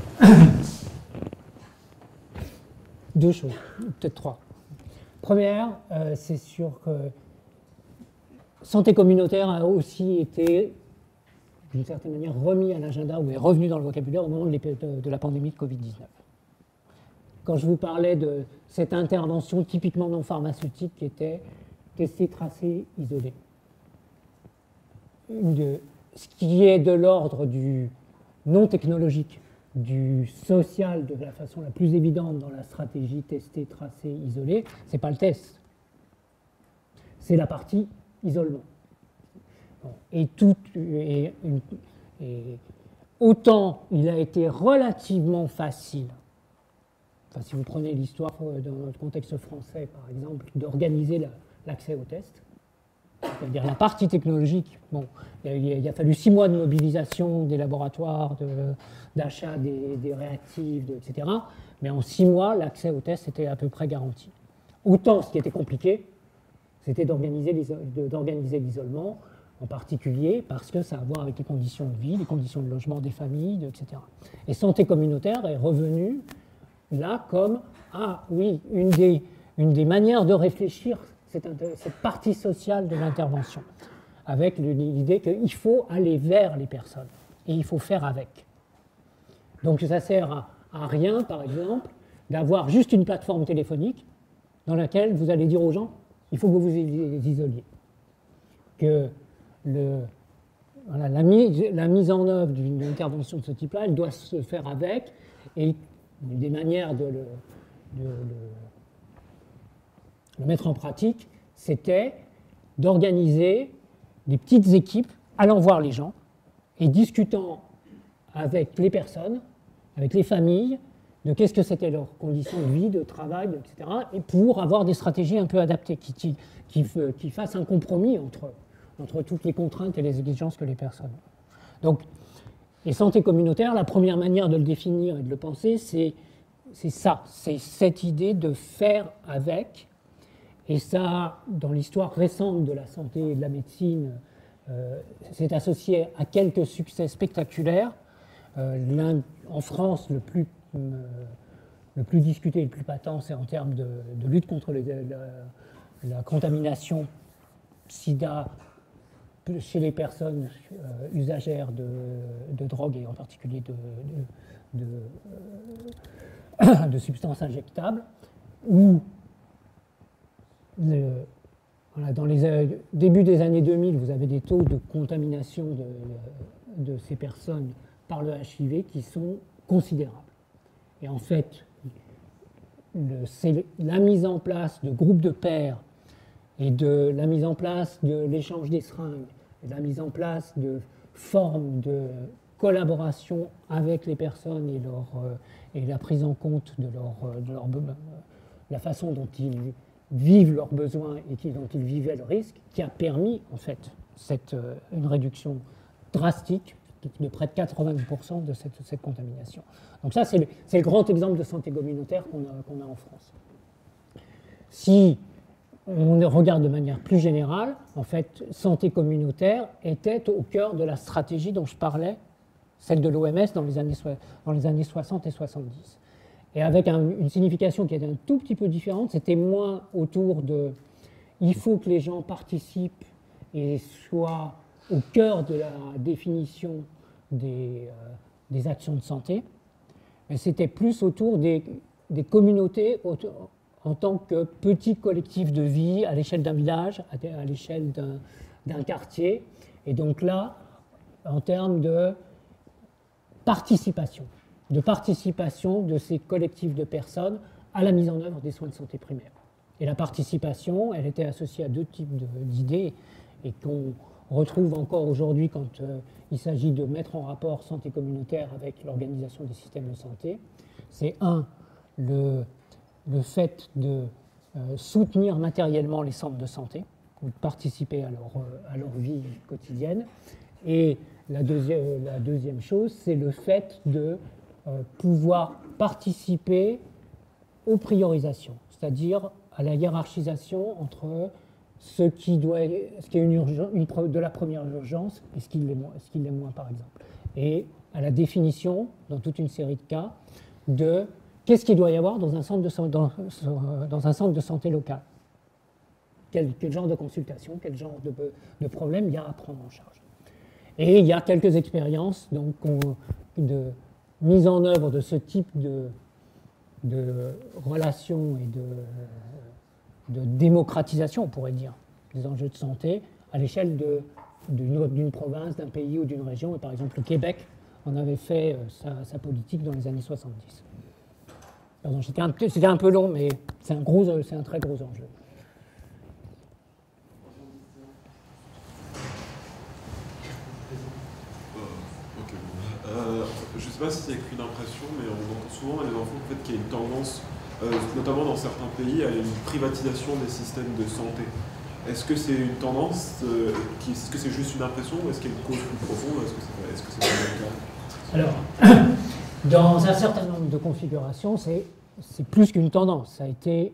deux choses, peut-être trois. Première, c'est sûr que santé communautaire a aussi été, d'une certaine manière, remis à l'agenda ou est revenu dans le vocabulaire au moment de la pandémie de Covid-19. Quand je vous parlais de cette intervention typiquement non pharmaceutique qui était tester, tracer, isoler. Ce qui est de l'ordre du non technologique, du social de la façon la plus évidente dans la stratégie tester, tracer, isoler, ce n'est pas le test. C'est la partie isolement. Bon. Et autant il a été relativement facile, enfin, si vous prenez l'histoire dans notre contexte français par exemple, d'organiser l'accès au test, c'est-à-dire la partie technologique, bon, il a fallu 6 mois de mobilisation des laboratoires, d'achat des réactifs, etc. Mais en 6 mois, l'accès au test était à peu près garanti. Autant ce qui était compliqué, c'était d'organiser l'isolement, en particulier parce que ça a à voir avec les conditions de vie, les conditions de logement des familles, etc. Et santé communautaire est revenue là comme, ah oui, une des manières de réfléchir cette partie sociale de l'intervention, avec l'idée qu'il faut aller vers les personnes et il faut faire avec. Donc ça sert à rien, par exemple, d'avoir juste une plateforme téléphonique dans laquelle vous allez dire aux gens il faut que vous vous isoliez. Que la mise en œuvre d'une intervention de ce type-là, elle doit se faire avec, et des manières de le mettre en pratique, c'était d'organiser des petites équipes allant voir les gens et discutant avec les personnes, avec les familles, de qu'est-ce que c'était leurs conditions de vie, de travail, etc. Et pour avoir des stratégies un peu adaptées, qui fassent un compromis entre toutes les contraintes et les exigences que les personnes ont. Donc, et santé communautaire, la première manière de le définir et de le penser, c'est ça, c'est cette idée de faire avec. Et ça, dans l'histoire récente de la santé et de la médecine, c'est associé à quelques succès spectaculaires. En France, le plus discuté et le plus patent, c'est en termes de lutte contre la contamination sida chez les personnes usagères de drogue et en particulier de substances injectables, où dans les débuts des années 2000, vous avez des taux de contamination de ces personnes par le HIV qui sont considérables. Et en fait, c'est la mise en place de groupes de pairs et de la mise en place de l'échange des seringues, et de la mise en place de formes de collaboration avec les personnes et la prise en compte de la façon dont ils vivent leurs besoins et dont ils vivaient le risque, qui a permis, en fait, une réduction drastique de près de 80% de cette contamination. Donc ça, c'est le grand exemple de santé communautaire qu'on a en France. Si on regarde de manière plus générale, en fait, santé communautaire était au cœur de la stratégie dont je parlais, celle de l'OMS dans les années 60 et 70. Et avec une signification qui était un tout petit peu différente, c'était moins autour de « il faut que les gens participent et soient au cœur de la définition des actions de santé », mais c'était plus autour des communautés en tant que petits collectifs de vie à l'échelle d'un village, à l'échelle d'un quartier, et donc là, en termes de participation de ces collectifs de personnes à la mise en œuvre des soins de santé primaires. Et la participation, elle était associée à deux types d'idées, et qu'on retrouve encore aujourd'hui quand il s'agit de mettre en rapport santé communautaire avec l'organisation des systèmes de santé. C'est le fait de soutenir matériellement les centres de santé, ou de participer à leur vie quotidienne. Et la deuxième chose, c'est le fait de pouvoir participer aux priorisations, c'est-à-dire à la hiérarchisation entre ce qui est de la première urgence et ce qui l'est moins, par exemple. Et à la définition, dans toute une série de cas, de qu'est-ce qu'il doit y avoir dans un centre de santé local. Quel genre de consultation, quel genre de problème il y a à prendre en charge. Et il y a quelques expériences donc, de mise en œuvre de ce type de relations et de démocratisation, on pourrait dire, des enjeux de santé à l'échelle d'une province, d'un pays ou d'une région. Et par exemple, le Québec en avait fait sa politique dans les années 70. Pardon, c'était un peu long, mais c'est un très gros enjeu. Je ne sais pas si c'est qu'une impression, mais on entend souvent les enfants en fait, qu'il y a une tendance, notamment dans certains pays, à une privatisation des systèmes de santé. Est-ce que c'est une tendance est-ce que c'est juste une impression ou est-ce qu'il y a une cause plus profonde? Est-ce que c'est vraiment le cas? Alors, dans un certain nombre de configurations, c'est plus qu'une tendance. Ça a été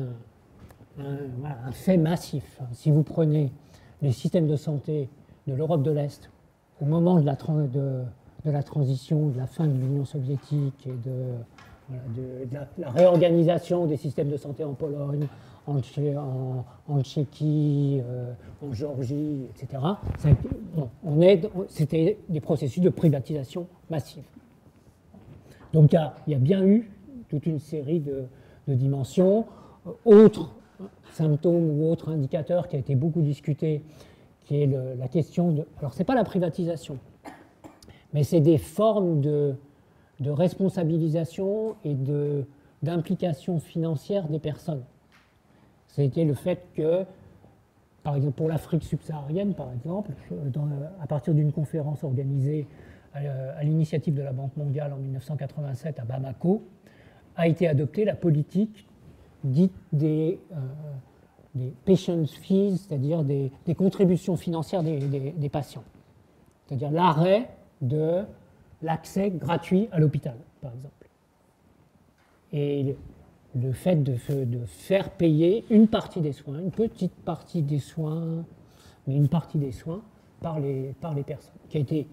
un fait massif. Si vous prenez les systèmes de santé de l'Europe de l'Est, au moment de la transition, de la fin de l'Union soviétique et de la réorganisation des systèmes de santé en Pologne, en Tchéquie, en Géorgie, etc. C'était des processus de privatisation massive. Donc il y a bien eu toute une série de dimensions. Autre symptôme ou autre indicateur qui a été beaucoup discuté, qui est la question de... Alors, ce n'est pas la privatisation, mais c'est des formes de responsabilisation et d'implication financière des personnes. C'était le fait que, par exemple, pour l'Afrique subsaharienne, par exemple, à partir d'une conférence organisée à l'initiative de la Banque mondiale en 1987 à Bamako, a été adoptée la politique dite des patient fees, c'est-à-dire des contributions financières des patients. C'est-à-dire l'arrêt de l'accès gratuit à l'hôpital, par exemple. Et le fait de faire payer une partie des soins, une petite partie des soins, mais une partie des soins par les personnes, qui a été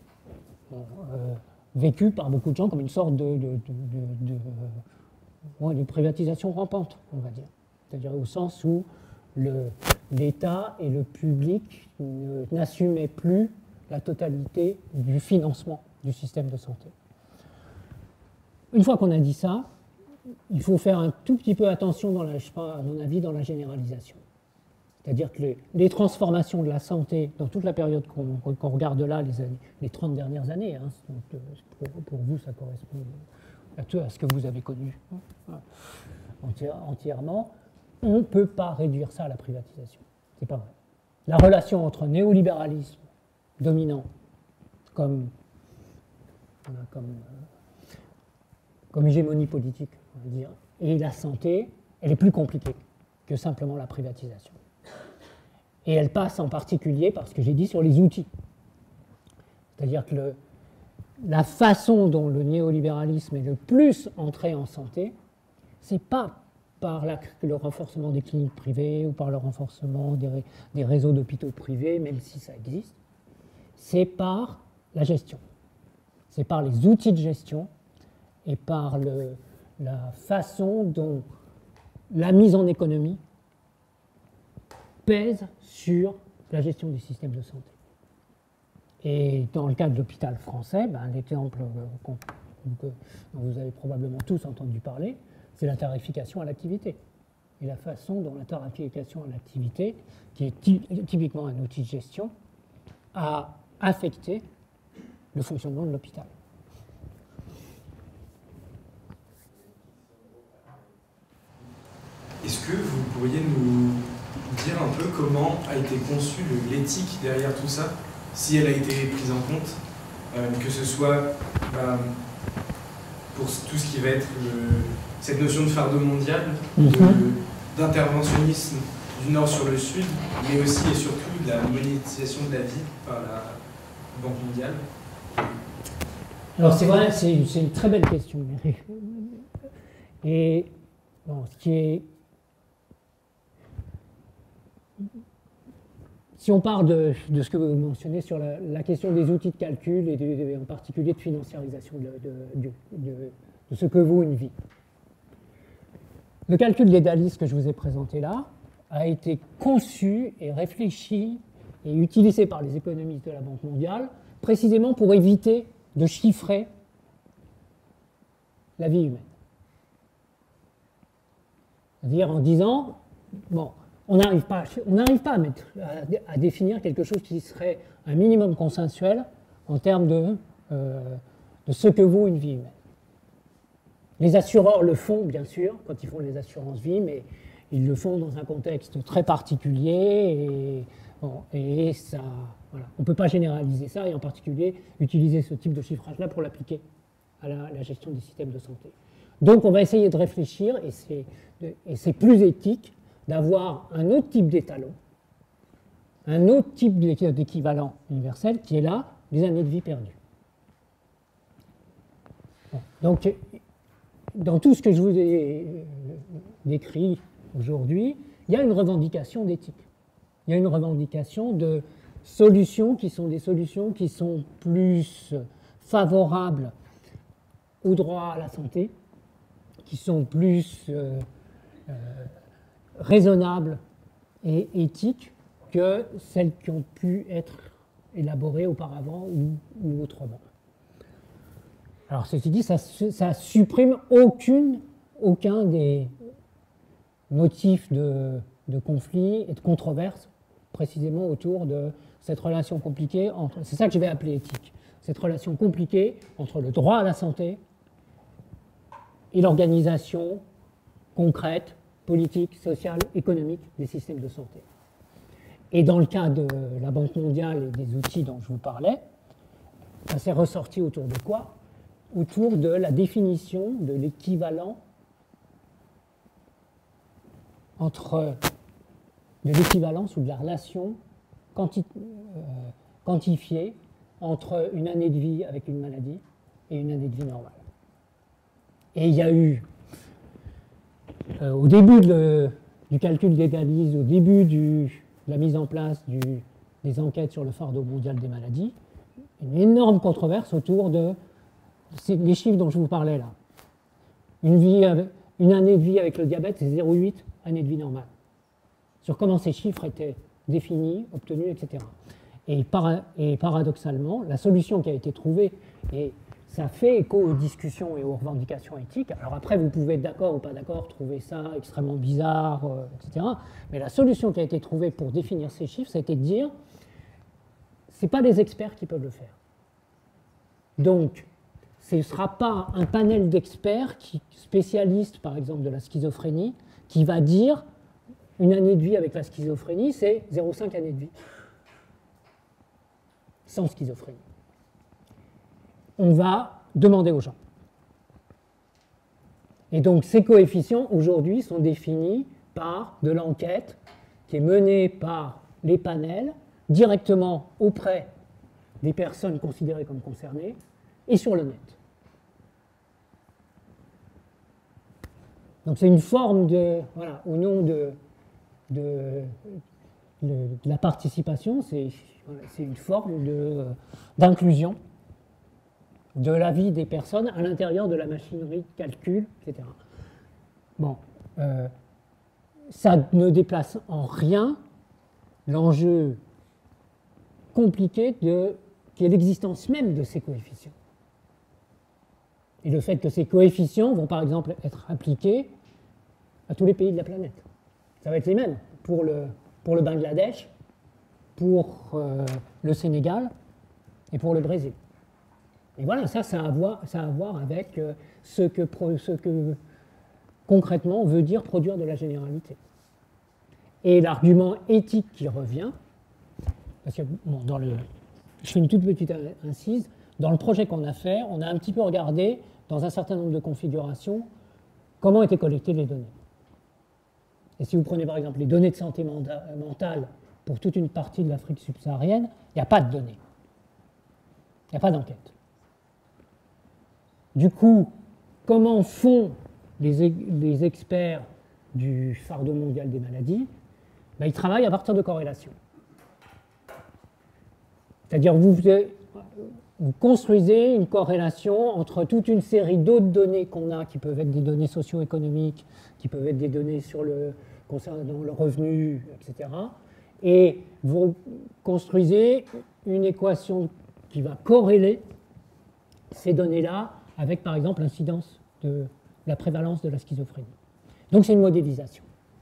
vécu par beaucoup de gens comme une sorte de privatisation rampante, on va dire. C'est-à-dire au sens où l'État et le public n'assumaient plus la totalité du financement du système de santé. Une fois qu'on a dit ça, il faut faire un tout petit peu attention, à mon avis, dans la généralisation. C'est-à-dire que les transformations de la santé, dans toute la période qu'on regarde là, les 30 dernières années, hein, donc, pour vous, ça correspond à ce que vous avez connu entièrement, on ne peut pas réduire ça à la privatisation. C'est pas vrai. La relation entre néolibéralisme dominant comme hégémonie politique, on va dire, et la santé, elle est plus compliquée que simplement la privatisation. Et elle passe en particulier par ce que j'ai dit sur les outils. C'est-à-dire que la façon dont le néolibéralisme est le plus entré en santé, ce n'est pas par le renforcement des cliniques privées ou par le renforcement des réseaux d'hôpitaux privés, même si ça existe, c'est par la gestion. C'est par les outils de gestion et par la façon dont la mise en économie pèse sur la gestion du système de santé. Et dans le cas de l'hôpital français, l'exemple dont vous avez probablement tous entendu parler, c'est la tarification à l'activité. Et la façon dont la tarification à l'activité, qui est typiquement un outil de gestion, a affecté le fonctionnement de l'hôpital. Est-ce que vous pourriez nous dire un peu comment a été conçue l'éthique derrière tout ça, si elle a été prise en compte, que ce soit pour tout ce qui va être cette notion de fardeau mondial, d'interventionnisme du nord sur le sud, mais aussi et surtout de la monétisation de la vie par la Banque mondiale? Alors c'est vrai, c'est une très belle question. Et bon, si on part de ce que vous mentionnez sur la question des outils de calcul et en particulier de financiarisation de ce que vaut une vie. Le calcul légaliste que je vous ai présenté là a été conçu et réfléchi et utilisé par les économistes de la Banque mondiale précisément pour éviter de chiffrer la vie humaine. C'est-à-dire en disant, bon, on n'arrive pas à définir quelque chose qui serait un minimum consensuel en termes de ce que vaut une vie humaine. Les assureurs le font, bien sûr, quand ils font les assurances vie, mais ils le font dans un contexte très particulier et ça, voilà. On ne peut pas généraliser ça et en particulier utiliser ce type de chiffrage-là pour l'appliquer à la gestion des systèmes de santé. Donc on va essayer de réfléchir, et c'est plus éthique, d'avoir un autre type d'étalon, un autre type d'équivalent universel qui est là, les années de vie perdues. Bon. Donc, dans tout ce que je vous ai décrit aujourd'hui, il y a une revendication d'éthique. Il y a une revendication de solutions qui sont des solutions qui sont plus favorables au droit à la santé, qui sont plus raisonnables et éthiques que celles qui ont pu être élaborées auparavant ou autrement. Alors, ceci dit, ça supprime aucun des motifs de conflit et de controverse précisément autour de cette relation compliquée entre, c'est ça que je vais appeler éthique, cette relation compliquée entre le droit à la santé et l'organisation concrète, politique, sociale, économique des systèmes de santé. Et dans le cas de la Banque mondiale et des outils dont je vous parlais, ça s'est ressorti autour de quoi? Autour de la définition de l'équivalent de l'équivalence ou de la relation quantifiée entre une année de vie avec une maladie et une année de vie normale. Et il y a eu, au début du calcul d'égalisme, au début de la mise en place des enquêtes sur le fardeau mondial des maladies, une énorme controverse autour de les chiffres dont je vous parlais là. Une année de vie avec le diabète, c'est 0,8 année de vie normale. Sur comment ces chiffres étaient définis, obtenus, etc. Et paradoxalement, la solution qui a été trouvée, et ça fait écho aux discussions et aux revendications éthiques, alors après vous pouvez être d'accord ou pas d'accord, trouver ça extrêmement bizarre, etc. Mais la solution qui a été trouvée pour définir ces chiffres, c'était de dire, ce n'est pas les experts qui peuvent le faire. Donc, ce ne sera pas un panel d'experts spécialistes, par exemple, de la schizophrénie, qui va dire une année de vie avec la schizophrénie, c'est 0,5 années de vie. Sans schizophrénie. On va demander aux gens. Et donc, ces coefficients, aujourd'hui, sont définis par de l'enquête qui est menée par les panels directement auprès des personnes considérées comme concernées et sur le net. Donc c'est une forme de, voilà, au nom de la participation, c'est une forme d'inclusion de la vie des personnes à l'intérieur de la machinerie de calcul, etc. Bon, ça ne déplace en rien l'enjeu compliqué qui est l'existence même de ces coefficients. Et le fait que ces coefficients vont par exemple être appliqués à tous les pays de la planète. Ça va être les mêmes pour le Bangladesh, pour le Sénégal et pour le Brésil. Et voilà, ça a à voir avec ce que concrètement veut dire produire de la généralité. Et l'argument éthique qui revient, parce que bon, je fais une toute petite incise, dans le projet qu'on a fait, on a un petit peu regardé dans un certain nombre de configurations comment étaient collectées les données. Et si vous prenez par exemple les données de santé mentale pour toute une partie de l'Afrique subsaharienne, il n'y a pas de données. Il n'y a pas d'enquête. Du coup, comment font les experts du fardeau mondial des maladies? Ben, ils travaillent à partir de corrélations. C'est-à-dire vous construisez une corrélation entre toute une série d'autres données qu'on a, qui peuvent être des données socio-économiques, qui peuvent être des données concernant le revenu, etc. Et vous construisez une équation qui va corréler ces données-là avec, par exemple, l'incidence de la prévalence de la schizophrénie. Donc c'est une modélisation.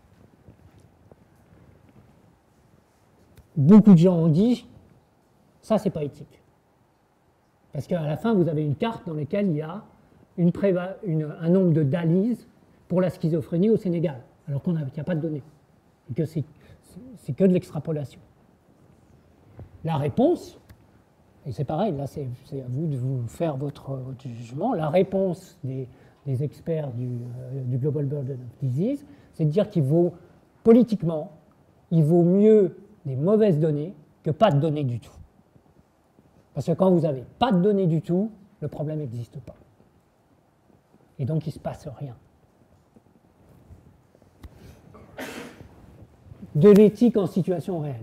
Beaucoup de gens ont dit, ça c'est pas éthique. Parce qu'à la fin, vous avez une carte dans laquelle il y a un nombre de DALYs pour la schizophrénie au Sénégal, alors qu'il n'y a pas de données, et que c'est que de l'extrapolation. La réponse, et c'est pareil, là c'est à vous de vous faire votre jugement, la réponse des experts du Global Burden of Disease, c'est de dire politiquement, il vaut mieux des mauvaises données que pas de données du tout. Parce que quand vous n'avez pas de données du tout, le problème n'existe pas. Et donc il ne se passe rien. De l'éthique en situation réelle.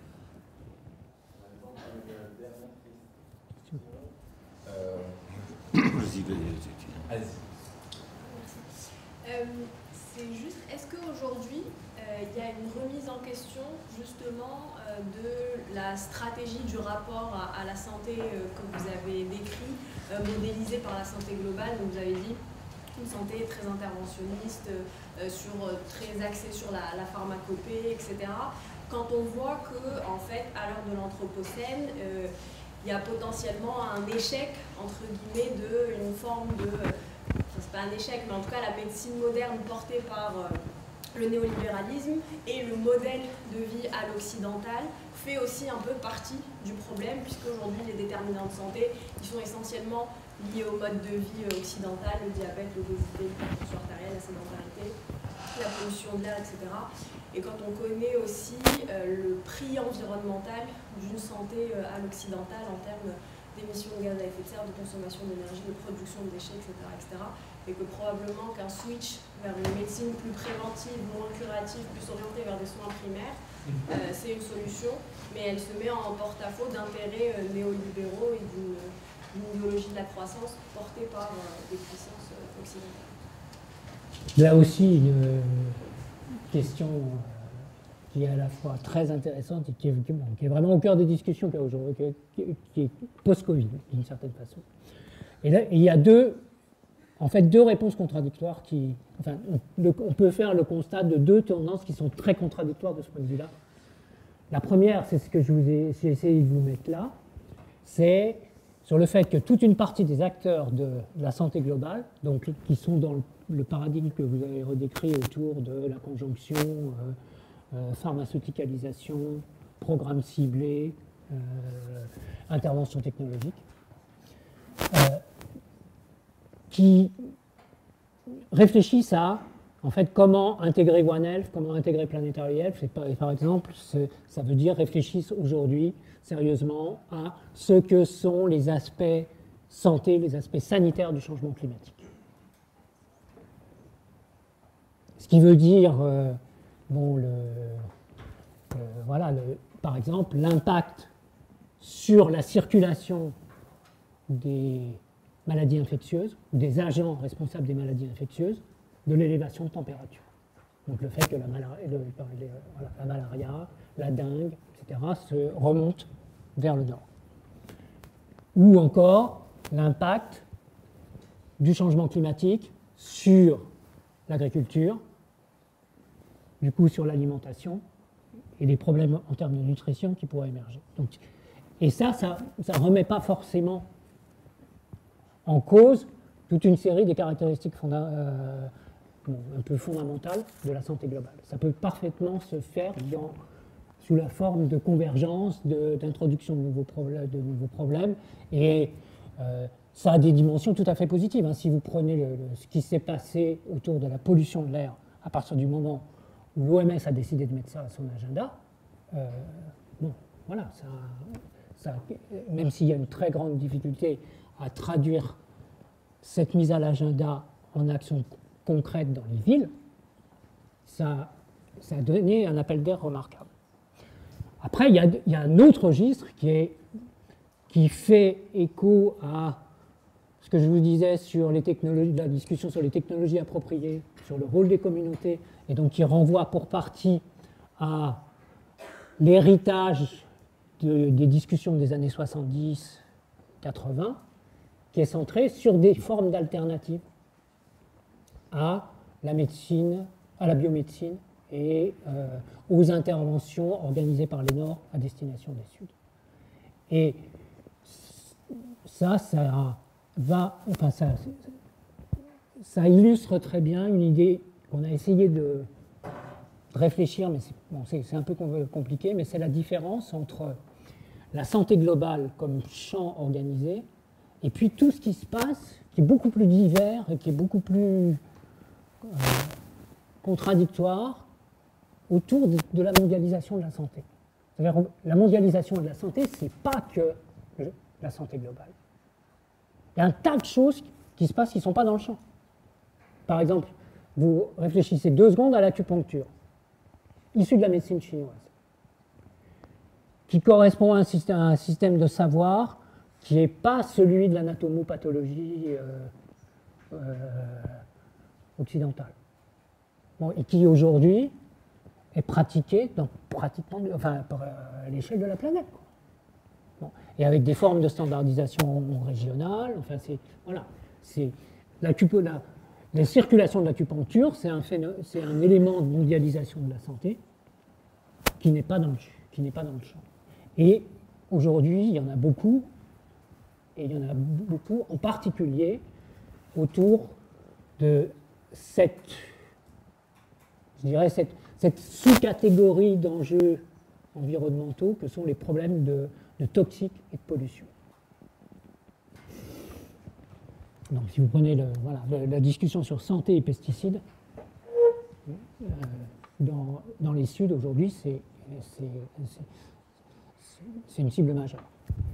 C'est juste, est-ce qu'aujourd'hui, il y a une remise en question justement de la stratégie du rapport à la santé que vous avez décrit, modélisée par la santé globale, donc vous avez dit une santé très interventionniste, très axée sur la pharmacopée, etc. Quand on voit que, en fait, à l'heure de l'Anthropocène, il y a potentiellement un échec, entre guillemets, d'une forme de... c'est pas un échec, mais en tout cas la médecine moderne portée par le néolibéralisme et le modèle de vie à l'occidental fait aussi un peu partie du problème, puisque aujourd'hui les déterminants de santé ils sont essentiellement liés au mode de vie occidental, le diabète, l'obésité, l'hypertension artérielle, la sédentarité, la pollution de l'air, etc. Et quand on connaît aussi le prix environnemental d'une santé à l'occidental en termes d'émissions de gaz à effet de serre, de consommation d'énergie, de production de déchets, etc., et que probablement qu'un switch vers une médecine plus préventive, moins curative, plus orientée vers des soins primaires, c'est une solution, mais elle se met en porte-à-faux d'intérêts néolibéraux et d'une idéologie de la croissance portée par des puissances occidentales. Là aussi, une question qui est à la fois très intéressante et qui est vraiment au cœur des discussions qu'il y a aujourd'hui, qui est post-Covid, d'une certaine façon. Et là, il y a deux réponses contradictoires on peut faire le constat de deux tendances qui sont très contradictoires de ce point de vue-là. La première, c'est ce que j'ai essayé de vous mettre là, c'est sur le fait que toute une partie des acteurs de la santé globale, donc qui sont dans le paradigme que vous avez redécrit autour de la conjonction pharmaceuticalisation, programme ciblé, intervention technologique, qui réfléchissent à En fait, comment intégrer One Health, comment intégrer Planetary Health, par exemple, ça veut dire réfléchissent aujourd'hui sérieusement à ce que sont les aspects santé, les aspects sanitaires du changement climatique. Ce qui veut dire, par exemple, l'impact sur la circulation des maladies infectieuses, des agents responsables des maladies infectieuses, de l'élévation de température. Donc le fait que la malaria, la dengue, etc. se remontent vers le nord. Ou encore l'impact du changement climatique sur l'agriculture, du coup sur l'alimentation et les problèmes en termes de nutrition qui pourraient émerger. Donc, et ça ne remet pas forcément en cause toute une série des caractéristiques un peu fondamentales de la santé globale. Ça peut parfaitement se faire sous la forme de convergence, d'introduction de nouveaux problèmes, et ça a des dimensions tout à fait positives. Hein. Si vous prenez ce qui s'est passé autour de la pollution de l'air à partir du moment où l'OMS a décidé de mettre ça à son agenda, même s'il y a une très grande difficulté à traduire cette mise à l'agenda en actions concrètes dans les villes, ça a donné un appel d'air remarquable. Après, il y a un autre registre qui fait écho à ce que je vous disais sur les technologies, la discussion sur les technologies appropriées, sur le rôle des communautés, et donc qui renvoie pour partie à l'héritage des discussions des années 70-80, qui est centré sur des formes d'alternatives à la médecine, à la biomédecine et aux interventions organisées par les Nord à destination des Sud. Et ça illustre très bien une idée qu'on a essayé de réfléchir, mais c'est un peu compliqué, mais c'est la différence entre la santé globale comme champ organisé et puis tout ce qui se passe, qui est beaucoup plus divers et qui est beaucoup plus contradictoire autour de la mondialisation de la santé. C'est-à-dire, la mondialisation de la santé, ce n'est pas que la santé globale. Il y a un tas de choses qui se passent qui ne sont pas dans le champ. Par exemple, vous réfléchissez 2 secondes à l'acupuncture, issue de la médecine chinoise, qui correspond à un système de savoir qui n'est pas celui de l'anatomopathologie occidentale. Et qui aujourd'hui est pratiqué à l'échelle de la planète. Et avec des formes de standardisation régionale, la circulation de l'acupuncture, c'est un élément de mondialisation de la santé qui n'est pas dans le champ. Et aujourd'hui, il y en a beaucoup, et il y en a beaucoup en particulier autour de cette sous-catégorie d'enjeux environnementaux que sont les problèmes de toxiques et de pollution. Donc, si vous prenez la discussion sur santé et pesticides, dans les Suds aujourd'hui, c'est une cible majeure.